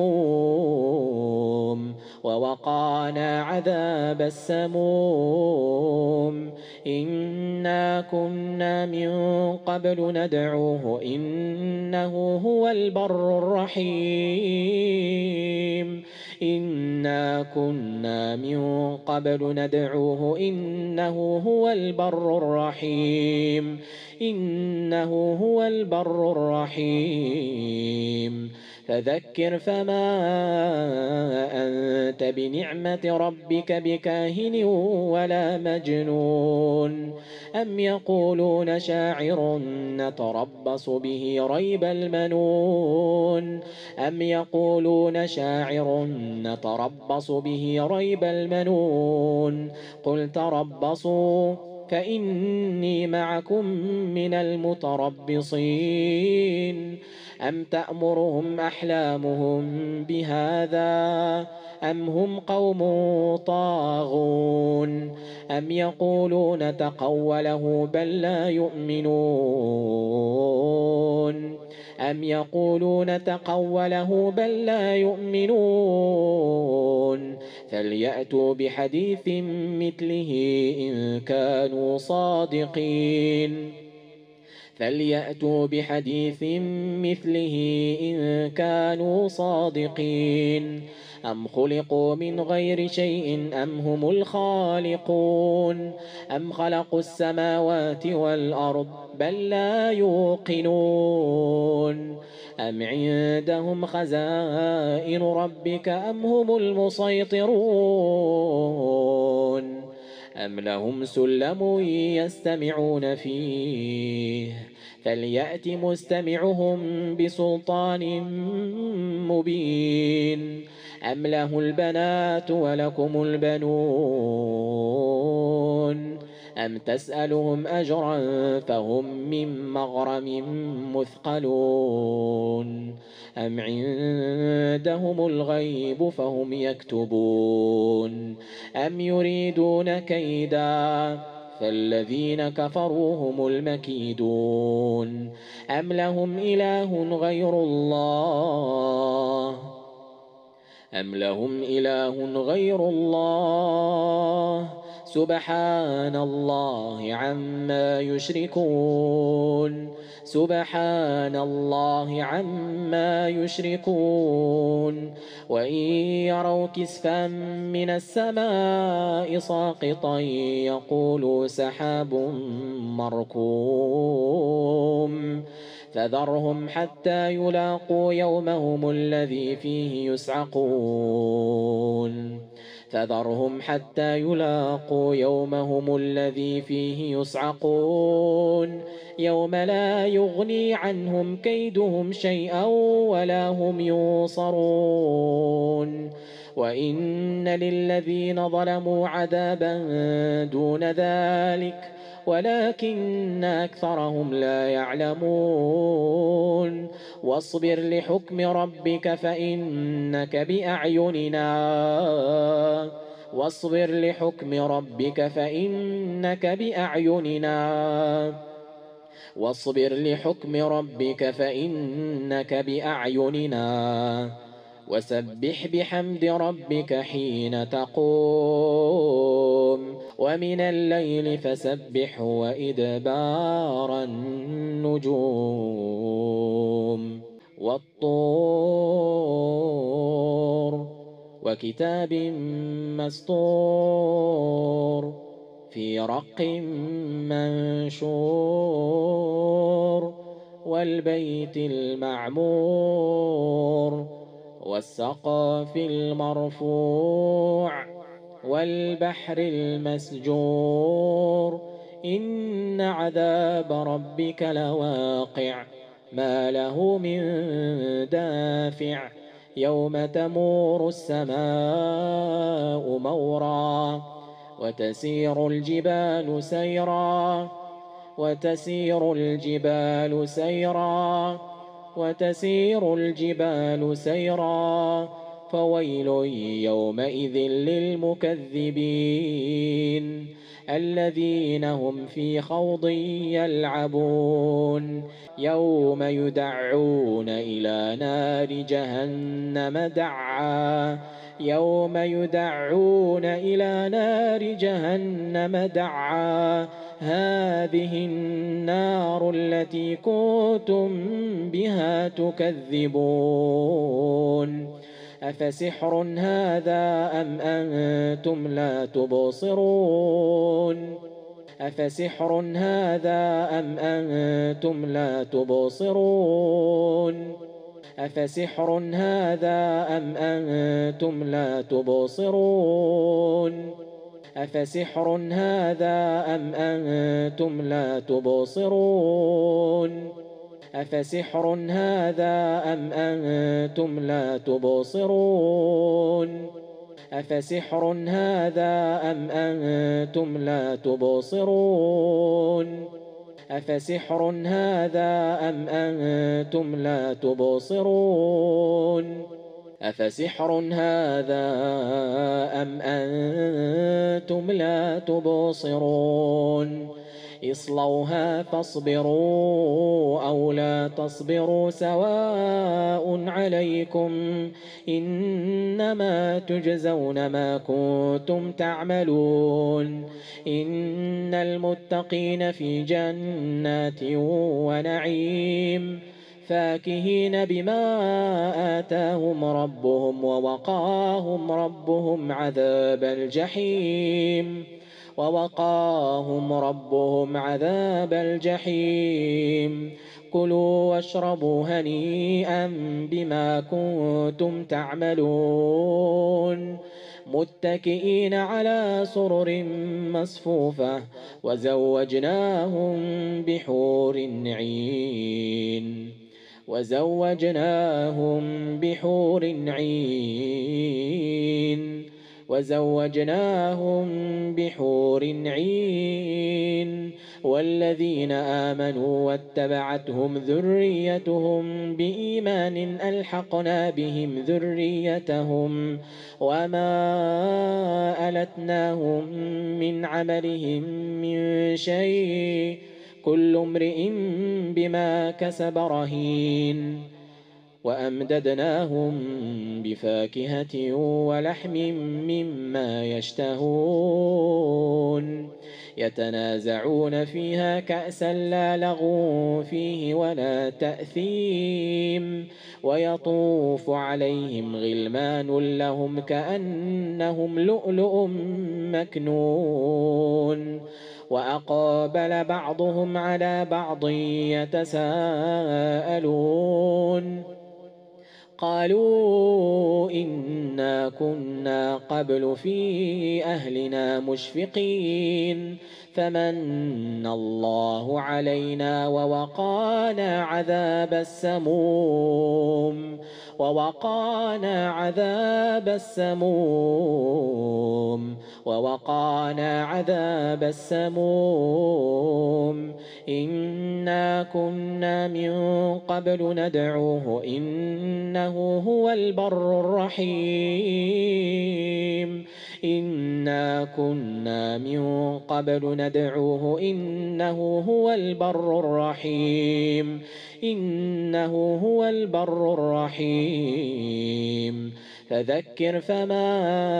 السموم ووقانا عذاب السموم إنا كنا من قبل ندعوه إنه هو البر الرحيم إنا كنا من قبل ندعوه إنه هو البر الرحيم إنه هو البر الرحيم فذكر فما أنت بنعمة ربك بكاهن ولا مجنون أم يقولون شاعر نتربص به ريب المنون أم يقولون شاعر نتربص به ريب المنون قل تربصوا فإني معكم من المتربصين أم تأمرهم أحلامهم بهذا أم هم قوم طاغون أم يقولون تقوله بل لا يؤمنون أم يقولون تقوله بل لا يؤمنون فليأتوا بحديث مثله إن كانوا صادقين فليأتوا بحديث مثله إن كانوا صادقين أم خلقوا من غير شيء أم هم الخالقون أم خلقوا السماوات والأرض بل لا يوقنون أم عندهم خزائن ربك أم هم المسيطرون أم لهم سلم يستمعون فيه فليأت مستمعهم بسلطان مبين أم له البنات ولكم البنون أم تسألهم أجرا فهم من مغرم مثقلون أم عندهم الغيب فهم يكتبون أم يريدون كيدا فالذين كفروا هم المكيدون أم لهم إله غير الله أم لهم إله غير الله سبحان الله عما يشركون سبحان الله عما يشركون وإن يروا كسفا من السماء ساقطا يقولوا سحاب مركوم فذرهم حتى يلاقوا يومهم الذي فيه يسعقون فذرهم حتى يلاقوا يومهم الذي فيه يسعقون يوم لا يغني عنهم كيدهم شيئا ولا هم ينصرون وإن للذين ظلموا عذابا دون ذلك ولكن أكثرهم لا يعلمون واصبر لحكم ربك فإنك بأعيننا واصبر لحكم ربك فإنك بأعيننا واصبر لحكم ربك فإنك بأعيننا وسبح بحمد ربك حين تقوم ومن الليل فسبح وإدبار النجوم والطور وكتاب مسطور في رق منشور والبيت المعمور والسقف المرفوع والبحر المسجور إن عذاب ربك لواقع ما له من دافع يوم تمور السماء مورا وتسير الجبال سيرا وتسير الجبال سيرا وتسير الجبال سيرا فويل يومئذ للمكذبين الذين هم في خوض يلعبون يوم يدعون إلى نار جهنم دعا يوم يدعون إلى نار جهنم دعا هذه النار التي كنتم بها تكذبون أفسحر هذا أم أنتم لا تبصرون أفسحر هذا أم أنتم لا تبصرون أفسحر هذا أم أنتم لا تبصرون أفسحر هذا أم أنتم لا تبصرون أفسحر هذا أم أنتم لا تبصرون أفسحر هذا أم أنتم لا تبصرون أفسحر هذا أم أنتم لا تبصرون أفسحر هذا أم أنتم لا تبصرون اصلوها فاصبروا أو لا تصبروا سواء عليكم إنما تجزون ما كنتم تعملون إن المتقين في جنات ونعيم فاكهين بما آتاهم ربهم ووقاهم ربهم عذاب الجحيم ووقاهم ربهم عذاب الجحيم كلوا واشربوا هنيئا بما كنتم تعملون متكئين على سرر مصفوفة وزوجناهم بحور عين وزوجناهم بحور عين وزوجناهم بحور عين والذين آمنوا واتبعتهم ذريتهم بإيمان ألحقنا بهم ذريتهم وما ألتناهم من عملهم من شيء كل امرئ بما كسب رهين وأمددناهم بفاكهة ولحم مما يشتهون يتنازعون فيها كأسا لا لغو فيه ولا تأثيم ويطوف عليهم غلمان لهم كأنهم لؤلؤ مكنون وأقبل بعضهم على بعض يتساءلون قالوا إنا كنا قبل في أهلنا مشفقين فمن الله علينا ووقانا عذاب السموم ووقانا عذاب السموم ووقانا عذاب السموم إنا كنا من قبل ندعوه إنه هو البر الرحيم إنا كنا من قبل ندعوه إنه هو البر الرحيم إنه هو البر الرحيم فذكر فما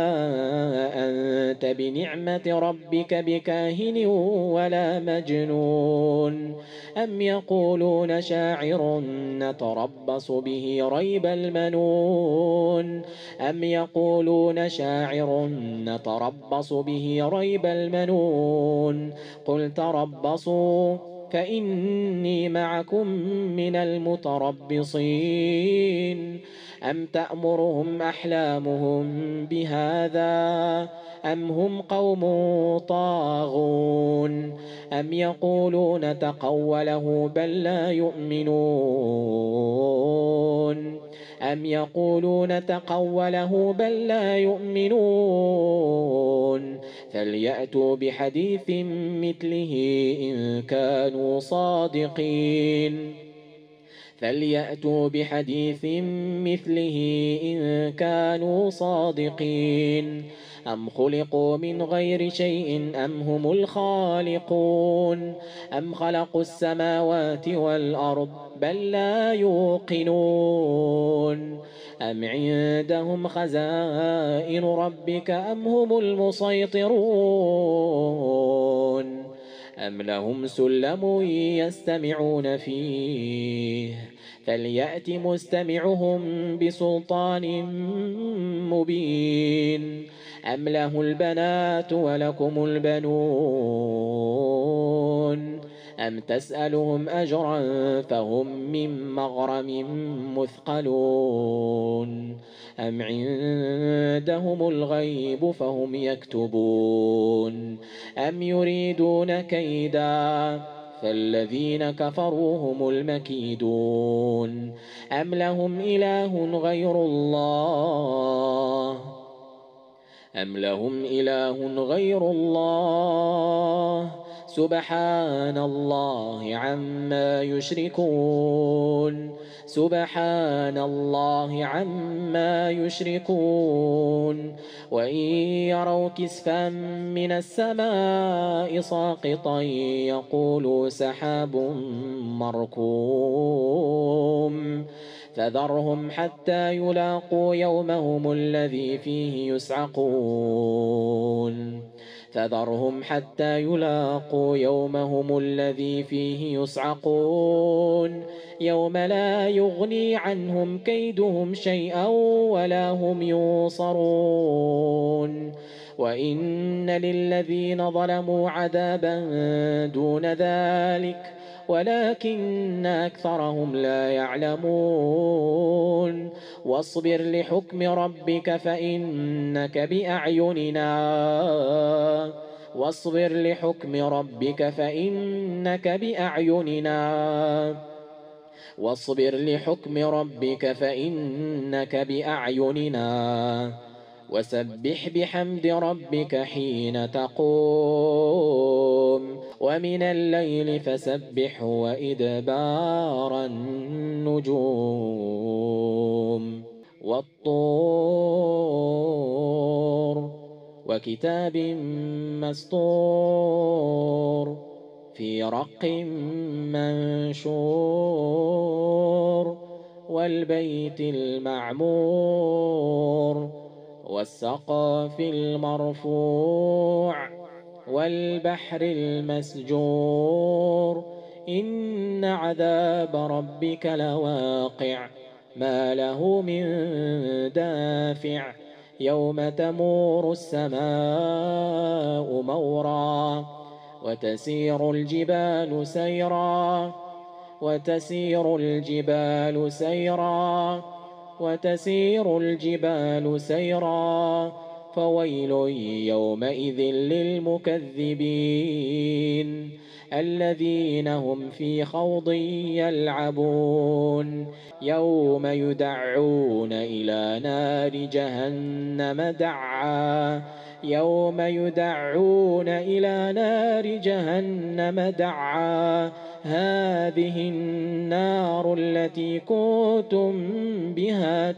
أنت بنعمة ربك بكاهن ولا مجنون أم يقولون شاعر نتربص به ريب المنون أم يقولون شاعر نتربص به ريب المنون قل تربصوا فإني معكم من المتربصين أم تأمرهم أحلامهم بهذا أم هم قوم طاغون أم يقولون تقوله بل لا يؤمنون أم يقولون تقوله بل لا يؤمنون فليأتوا بحديث مثله إن كانوا صادقين فليأتوا بحديث مثله إن كانوا صادقين أم خلقوا من غير شيء أم هم الخالقون أم خلقوا السماوات والأرض بل لا يوقنون أم عندهم خزائن ربك أم هم المسيطرون أم لهم سلم يستمعون فيه فليأت مستمعهم بسلطان مبين أم له البنات ولكم البنون أم تسألهم أجرا فهم من مغرم مثقلون أم عندهم الغيب فهم يكتبون أم يريدون كيدا فالذين كفروا هم المكيدون أم لهم إله غير الله أم لهم إله غير الله سبحان الله عما يشركون سبحان الله عما يشركون وإن يروا كسفا من السماء ساقطا يقولوا سحاب مركوم فذرهم حتى يلاقوا يومهم الذي فيه يسعقون فذرهم حتى يلاقوا يومهم الذي فيه يسعقون يوم لا يغني عنهم كيدهم شيئا ولا هم ينصرون وإن للذين ظلموا عذابا دون ذلك ولكن أكثرهم لا يعلمون واصبر لحكم ربك فإنك بأعيننا واصبر لحكم ربك فإنك بأعيننا واصبر لحكم ربك فإنك بأعيننا وسبح بحمد ربك حين تقوم ومن الليل فسبح وإدبار النجوم والطور وكتاب مسطور في رق منشور والبيت المعمور والسقف المرفوع والبحر المسجور إن عذاب ربك لواقع ما له من دافع يوم تمور السماء مورا وتسير الجبال سيرا وتسير الجبال سيرا وتسير الجبال سيرا فويل يومئذ للمكذبين الذين هم في خوض يلعبون يوم يدعون إلى نار جهنم دعا يوم يدعون إلى نار جهنم دعا هذه النار التي كنتم بها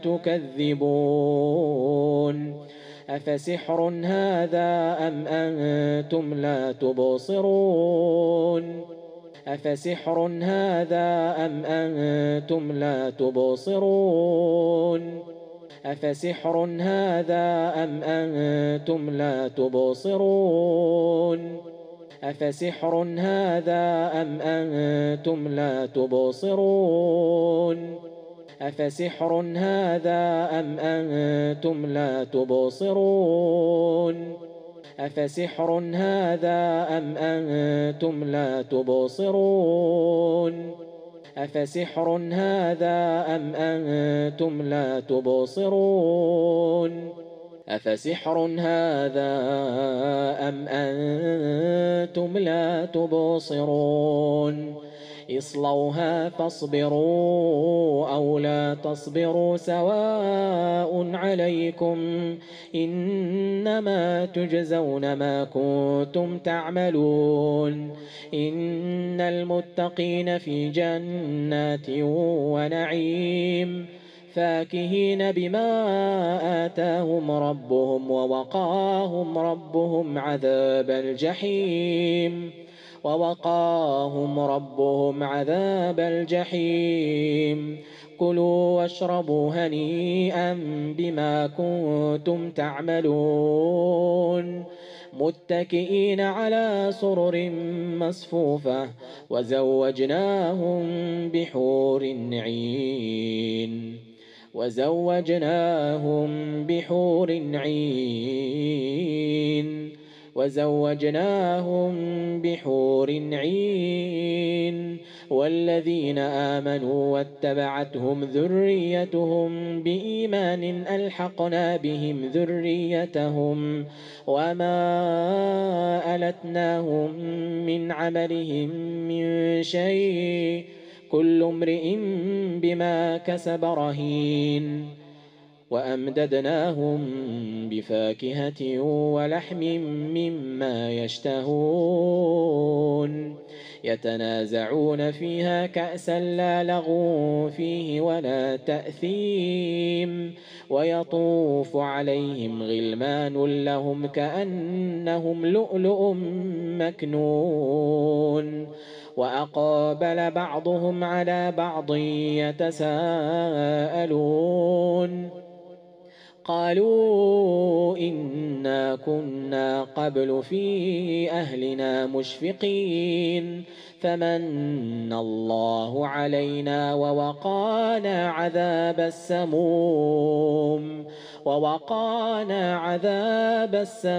تكذبون أفسحر هذا أم أنتم لا تبصرون أفسحر هذا أم أنتم لا تبصرون أفسحر هذا أم أنتم لا تبصرون أفسحر هذا أم أنتم لا تبصرون أفسحر هذا أم أنتم لا تبصرون أفسحر هذا أم أنتم لا تبصرون أفسحر هذا أم أنتم لا تبصرون أفسحر هذا أم أنتم لا تبصرون اصلوها فاصبروا أو لا تصبروا سواء عليكم إنما تجزون ما كنتم تعملون إن المتقين في جنات ونعيم فاكهين بما آتاهم ربهم ووقاهم ربهم عذاب الجحيم ووقاهم ربهم عذاب الجحيم كلوا واشربوا هنيئا بما كنتم تعملون متكئين على سرر مصفوفة وزوجناهم بحور عين وزوجناهم بحور عين وزوجناهم بحور عين والذين آمنوا واتبعتهم ذريتهم بإيمان ألحقنا بهم ذريتهم وما ألتناهم من عملهم من شيء كل امرئ بما كسب رهين وأمددناهم بفاكهة ولحم مما يشتهون يتنازعون فيها كأسا لا لغو فيه ولا تأثيم ويطوف عليهم غلمان لهم كأنهم لؤلؤ مكنون وأقبل بعضهم على بعض يتساءلون قالوا إنا كنا قبل في أهلنا مشفقين فمن الله علينا ووقانا عذاب السموم ووقانا عذاب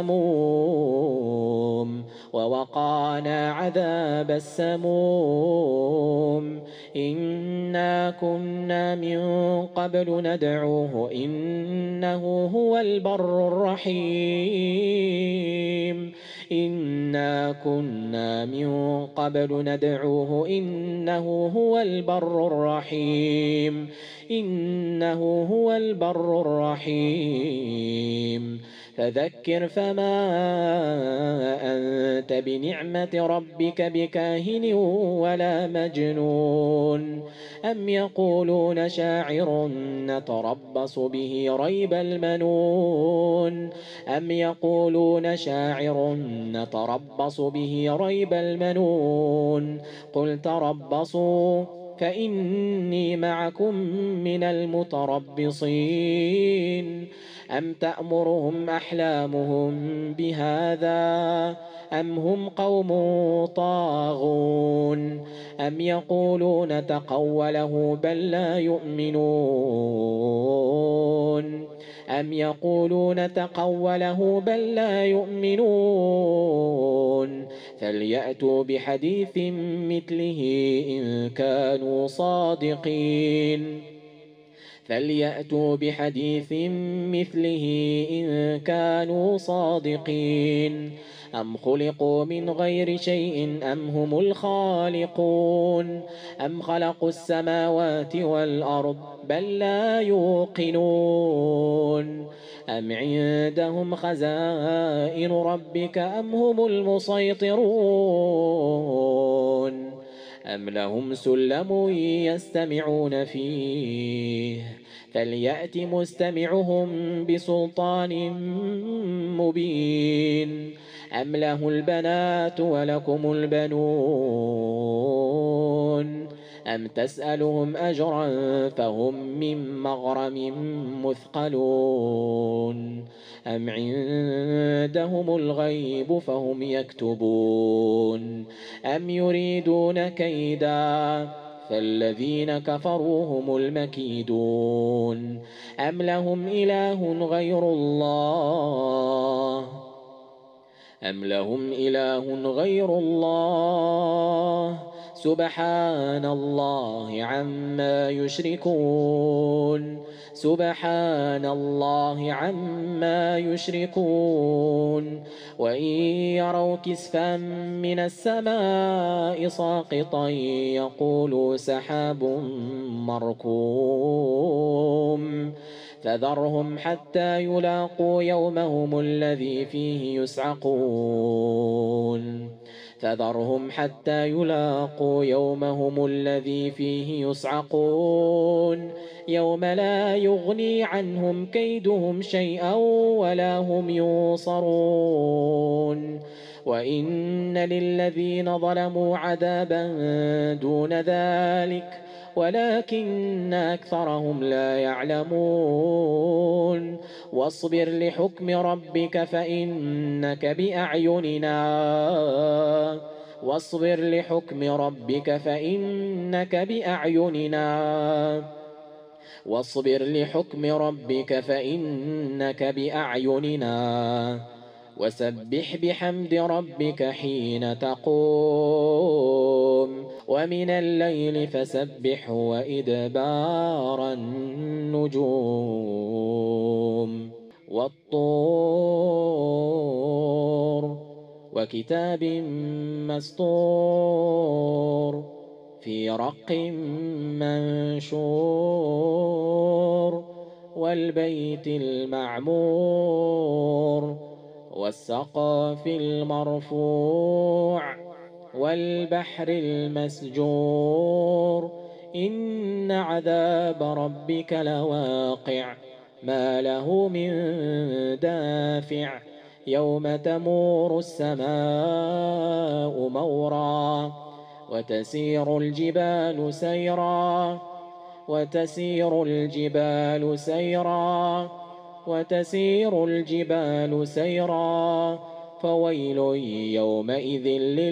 السموم ووقانا عذاب السموم إنا كنا من قبل ندعوه إنه هو البر الرحيم إنا كنا من قبل ندعوه إنه هو البر الرحيم إنه هو البر الرحيم فذكر فما أنت بنعمة ربك بكاهن ولا مجنون أم يقولون شاعر نتربص به ريب المنون أم يقولون شاعر نتربص به ريب المنون قل تربصوا فإني معكم من المتربصين أم تأمرهم أحلامهم بهذا أم هم قوم طاغون أم يقولون تقوله بل لا يؤمنون أم يقولون تقوله بل لا يؤمنون فليأتوا بحديث مثله إن كانوا صادقين فليأتوا بحديث مثله إن كانوا صادقين أم خلقوا من غير شيء أم هم الخالقون أم خلقوا السماوات والأرض بل لا يوقنون أم عندهم خزائن ربك أم هم المسيطرون أم لهم سلم يستمعون فيه فليأت مستمعهم بسلطان مبين أم له البنات ولكم البنون أم تسألهم أجرا فهم من مغرم مثقلون أم عندهم الغيب فهم يكتبون أم يريدون كيدا فالذين كفروا هم المكيدون أم لهم إله غير الله أم لهم إله غير الله سبحان الله عما يشركون سبحان الله عما يشركون وإن يروا كسفا من السماء ساقطا يقولوا سحاب مركوم فذرهم حتى يلاقوا يومهم الذي فيه يصعقون فذرهم حتى يلاقوا يومهم الذي فيه يصعقون يوم لا يغني عنهم كيدهم شيئا ولا هم ينصرون وإن للذين ظلموا عذابا دون ذلك ولكن أكثرهم لا يعلمون واصبر لحكم ربك فإنك بأعيننا واصبر لحكم ربك فإنك بأعيننا واصبر لحكم ربك فإنك بأعيننا وسبح بحمد ربك حين تقوم ومن الليل فسبحه وإدبار النجوم والطور وكتاب مسطور في رق منشور والبيت المعمور والسقف المرفوع والبحر المسجور إن عذاب ربك لواقع ما له من دافع يوم تمور السماء مورا وتسير الجبال سيرا وتسير الجبال سيرا وتسير الجبال سيرا فويل يومئذ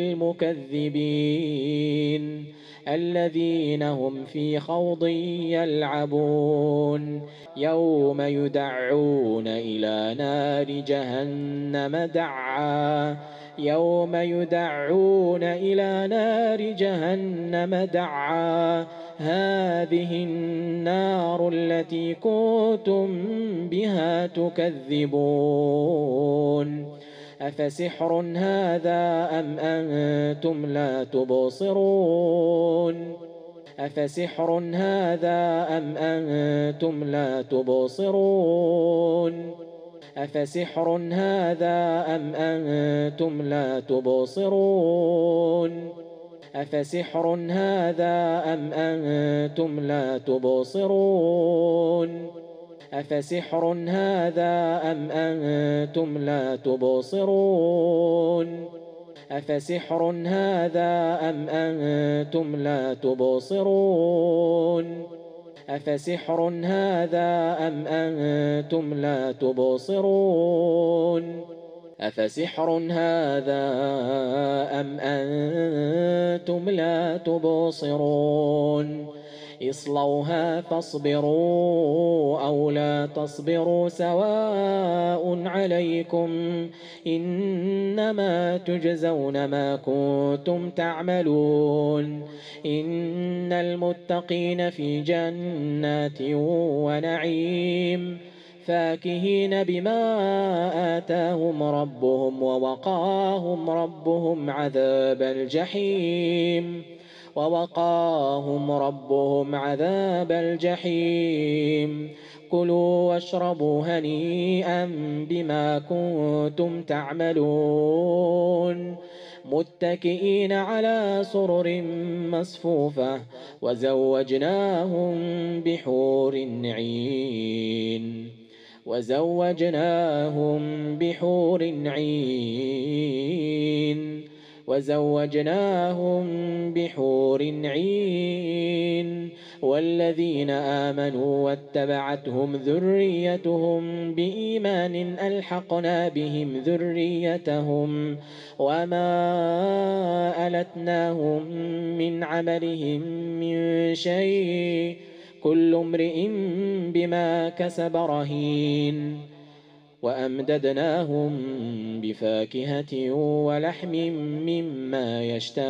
للمكذبين الذين هم في خوض يلعبون يوم يدعون إلى نار جهنم دعا يوم يدعون إلى نار جهنم دعا هذه النار التي كنتم بها تكذبون أفسحر هذا أم أنتم لا تبصرون أفسحر هذا أم أنتم لا تبصرون أفسحر هذا أم أنتم لا تبصرون أفسحر هذا أم أنتم لا تبصرون أفسحر هذا أم أنتم لا تبصرون أفسحر هذا أم أنتم لا تبصرون أفسحر هذا أم أنتم لا تبصرون أفسحر هذا أم أنتم لا تبصرون اصلوها فاصبروا أو لا تصبروا سواء عليكم إنما تجزون ما كنتم تعملون إن المتقين في جنات ونعيم فاكهين بما آتاهم ربهم ووقاهم ربهم عذاب الجحيم ووقاهم ربهم عذاب الجحيم كلوا واشربوا هنيئا بما كنتم تعملون متكئين على سرر مصفوفة وزوجناهم بحور عين وزوجناهم بحور عين وزوجناهم بحور عين والذين آمنوا واتبعتهم ذريتهم بإيمان ألحقنا بهم ذريتهم وما ألتناهم من عملهم من شيء كل امرئ بما كسب رهين وأمددناهم بفاكهة ولحم مما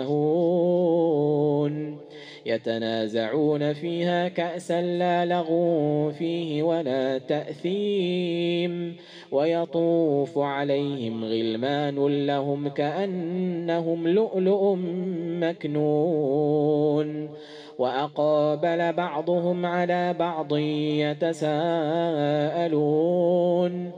يشتهون يتنازعون فيها كأسا لا لغو فيه ولا تأثيم ويطوف عليهم غلمان لهم كأنهم لؤلؤ مكنون وأقبل بعضهم على بعض يتساءلون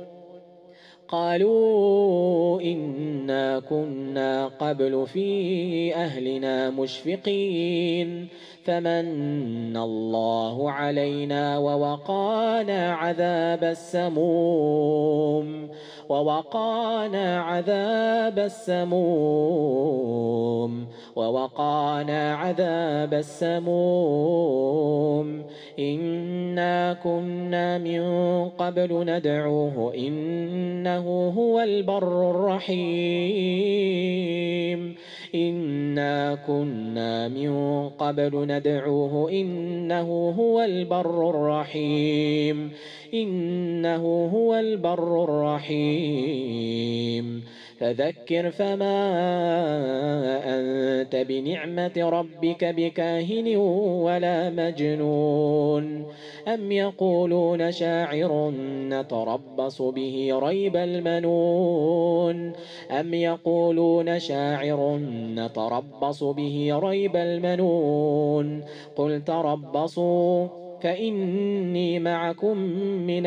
قالوا إنا كنا قبل في أهلنا مشفقين فمن الله علينا ووقانا عذاب السموم ووقانا عذاب السموم ووقانا عذاب السموم إنا كنا من قبل ندعوه إنه هو البر الرحيم إنا كنا من قبل ندعوه إنه هو البر الرحيم إنه هو البر الرحيم فذكر فما أنت بنعمة ربك بكاهن ولا مجنون أم يقولون شاعر نتربص به ريب المنون أم يقولون شاعر نتربص به ريب المنون قل تربصوا فإني معكم من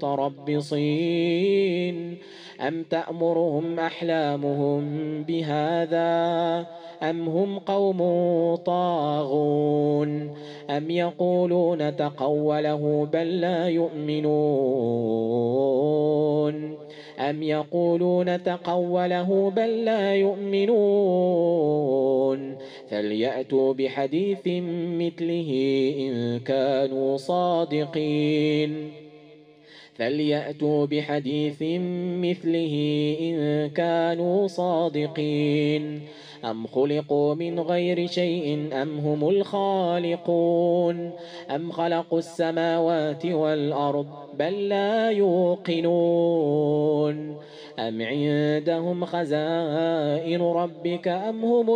المتربصين أم تأمرهم أحلامهم بهذا أم هم قوم طاغون أم يقولون تقوله بل لا يؤمنون أم يقولون تقوله بل لا يؤمنون فليأتوا بحديث مثله إن كانوا صادقين فليأتوا بحديث مثله إن كانوا صادقين أم خلقوا من غير شيء أم هم الخالقون أم خلقوا السماوات والأرض بل لا يوقنون أم عندهم خزائن ربك أم هم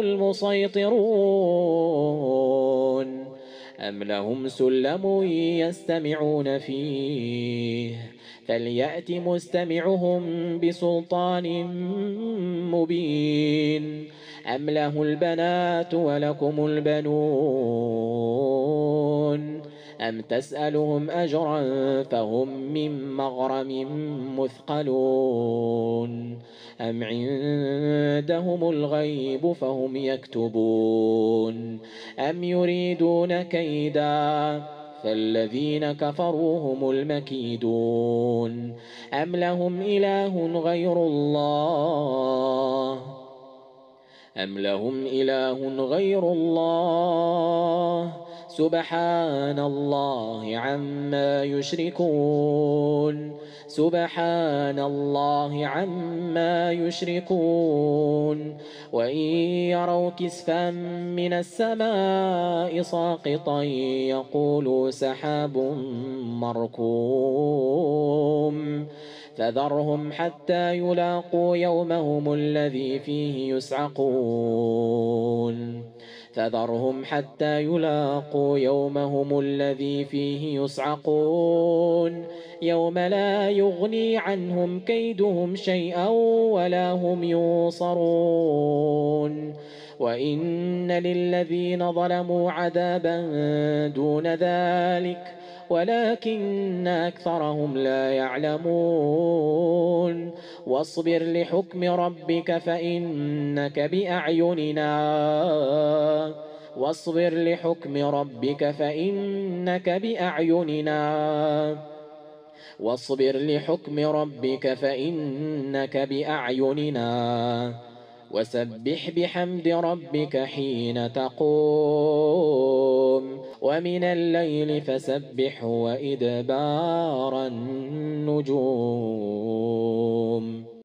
المسيطرون أم لهم سلم يستمعون فيه فليأت مستمعهم بسلطان مبين أم له البنات ولكم البنون أم تسألهم أجرا فهم من مغرم مثقلون أم عندهم الغيب فهم يكتبون أم يريدون كيدا فالذين كفروا هم المكيدون أم لهم إله غير الله أم لهم إله غير الله سبحان الله عما يشركون سبحان الله عما يشركون وإن يروا كسفا من السماء ساقطا يقولوا سحاب مركوم فذرهم حتى يلاقوا يومهم الذي فيه يسعقون فذرهم حتى يلاقوا يومهم الذي فيه يسعقون يوم لا يغني عنهم كيدهم شيئا ولا هم ينصرون وإن للذين ظلموا عذابا دون ذلك ولكن أكثرهم لا يعلمون واصبر لحكم ربك فإنك بأعيننا واصبر لحكم ربك فإنك بأعيننا واصبر لحكم ربك فإنك بأعيننا وسبح بحمد ربك حين تقوم ومن الليل فسبح وإدبار النجوم.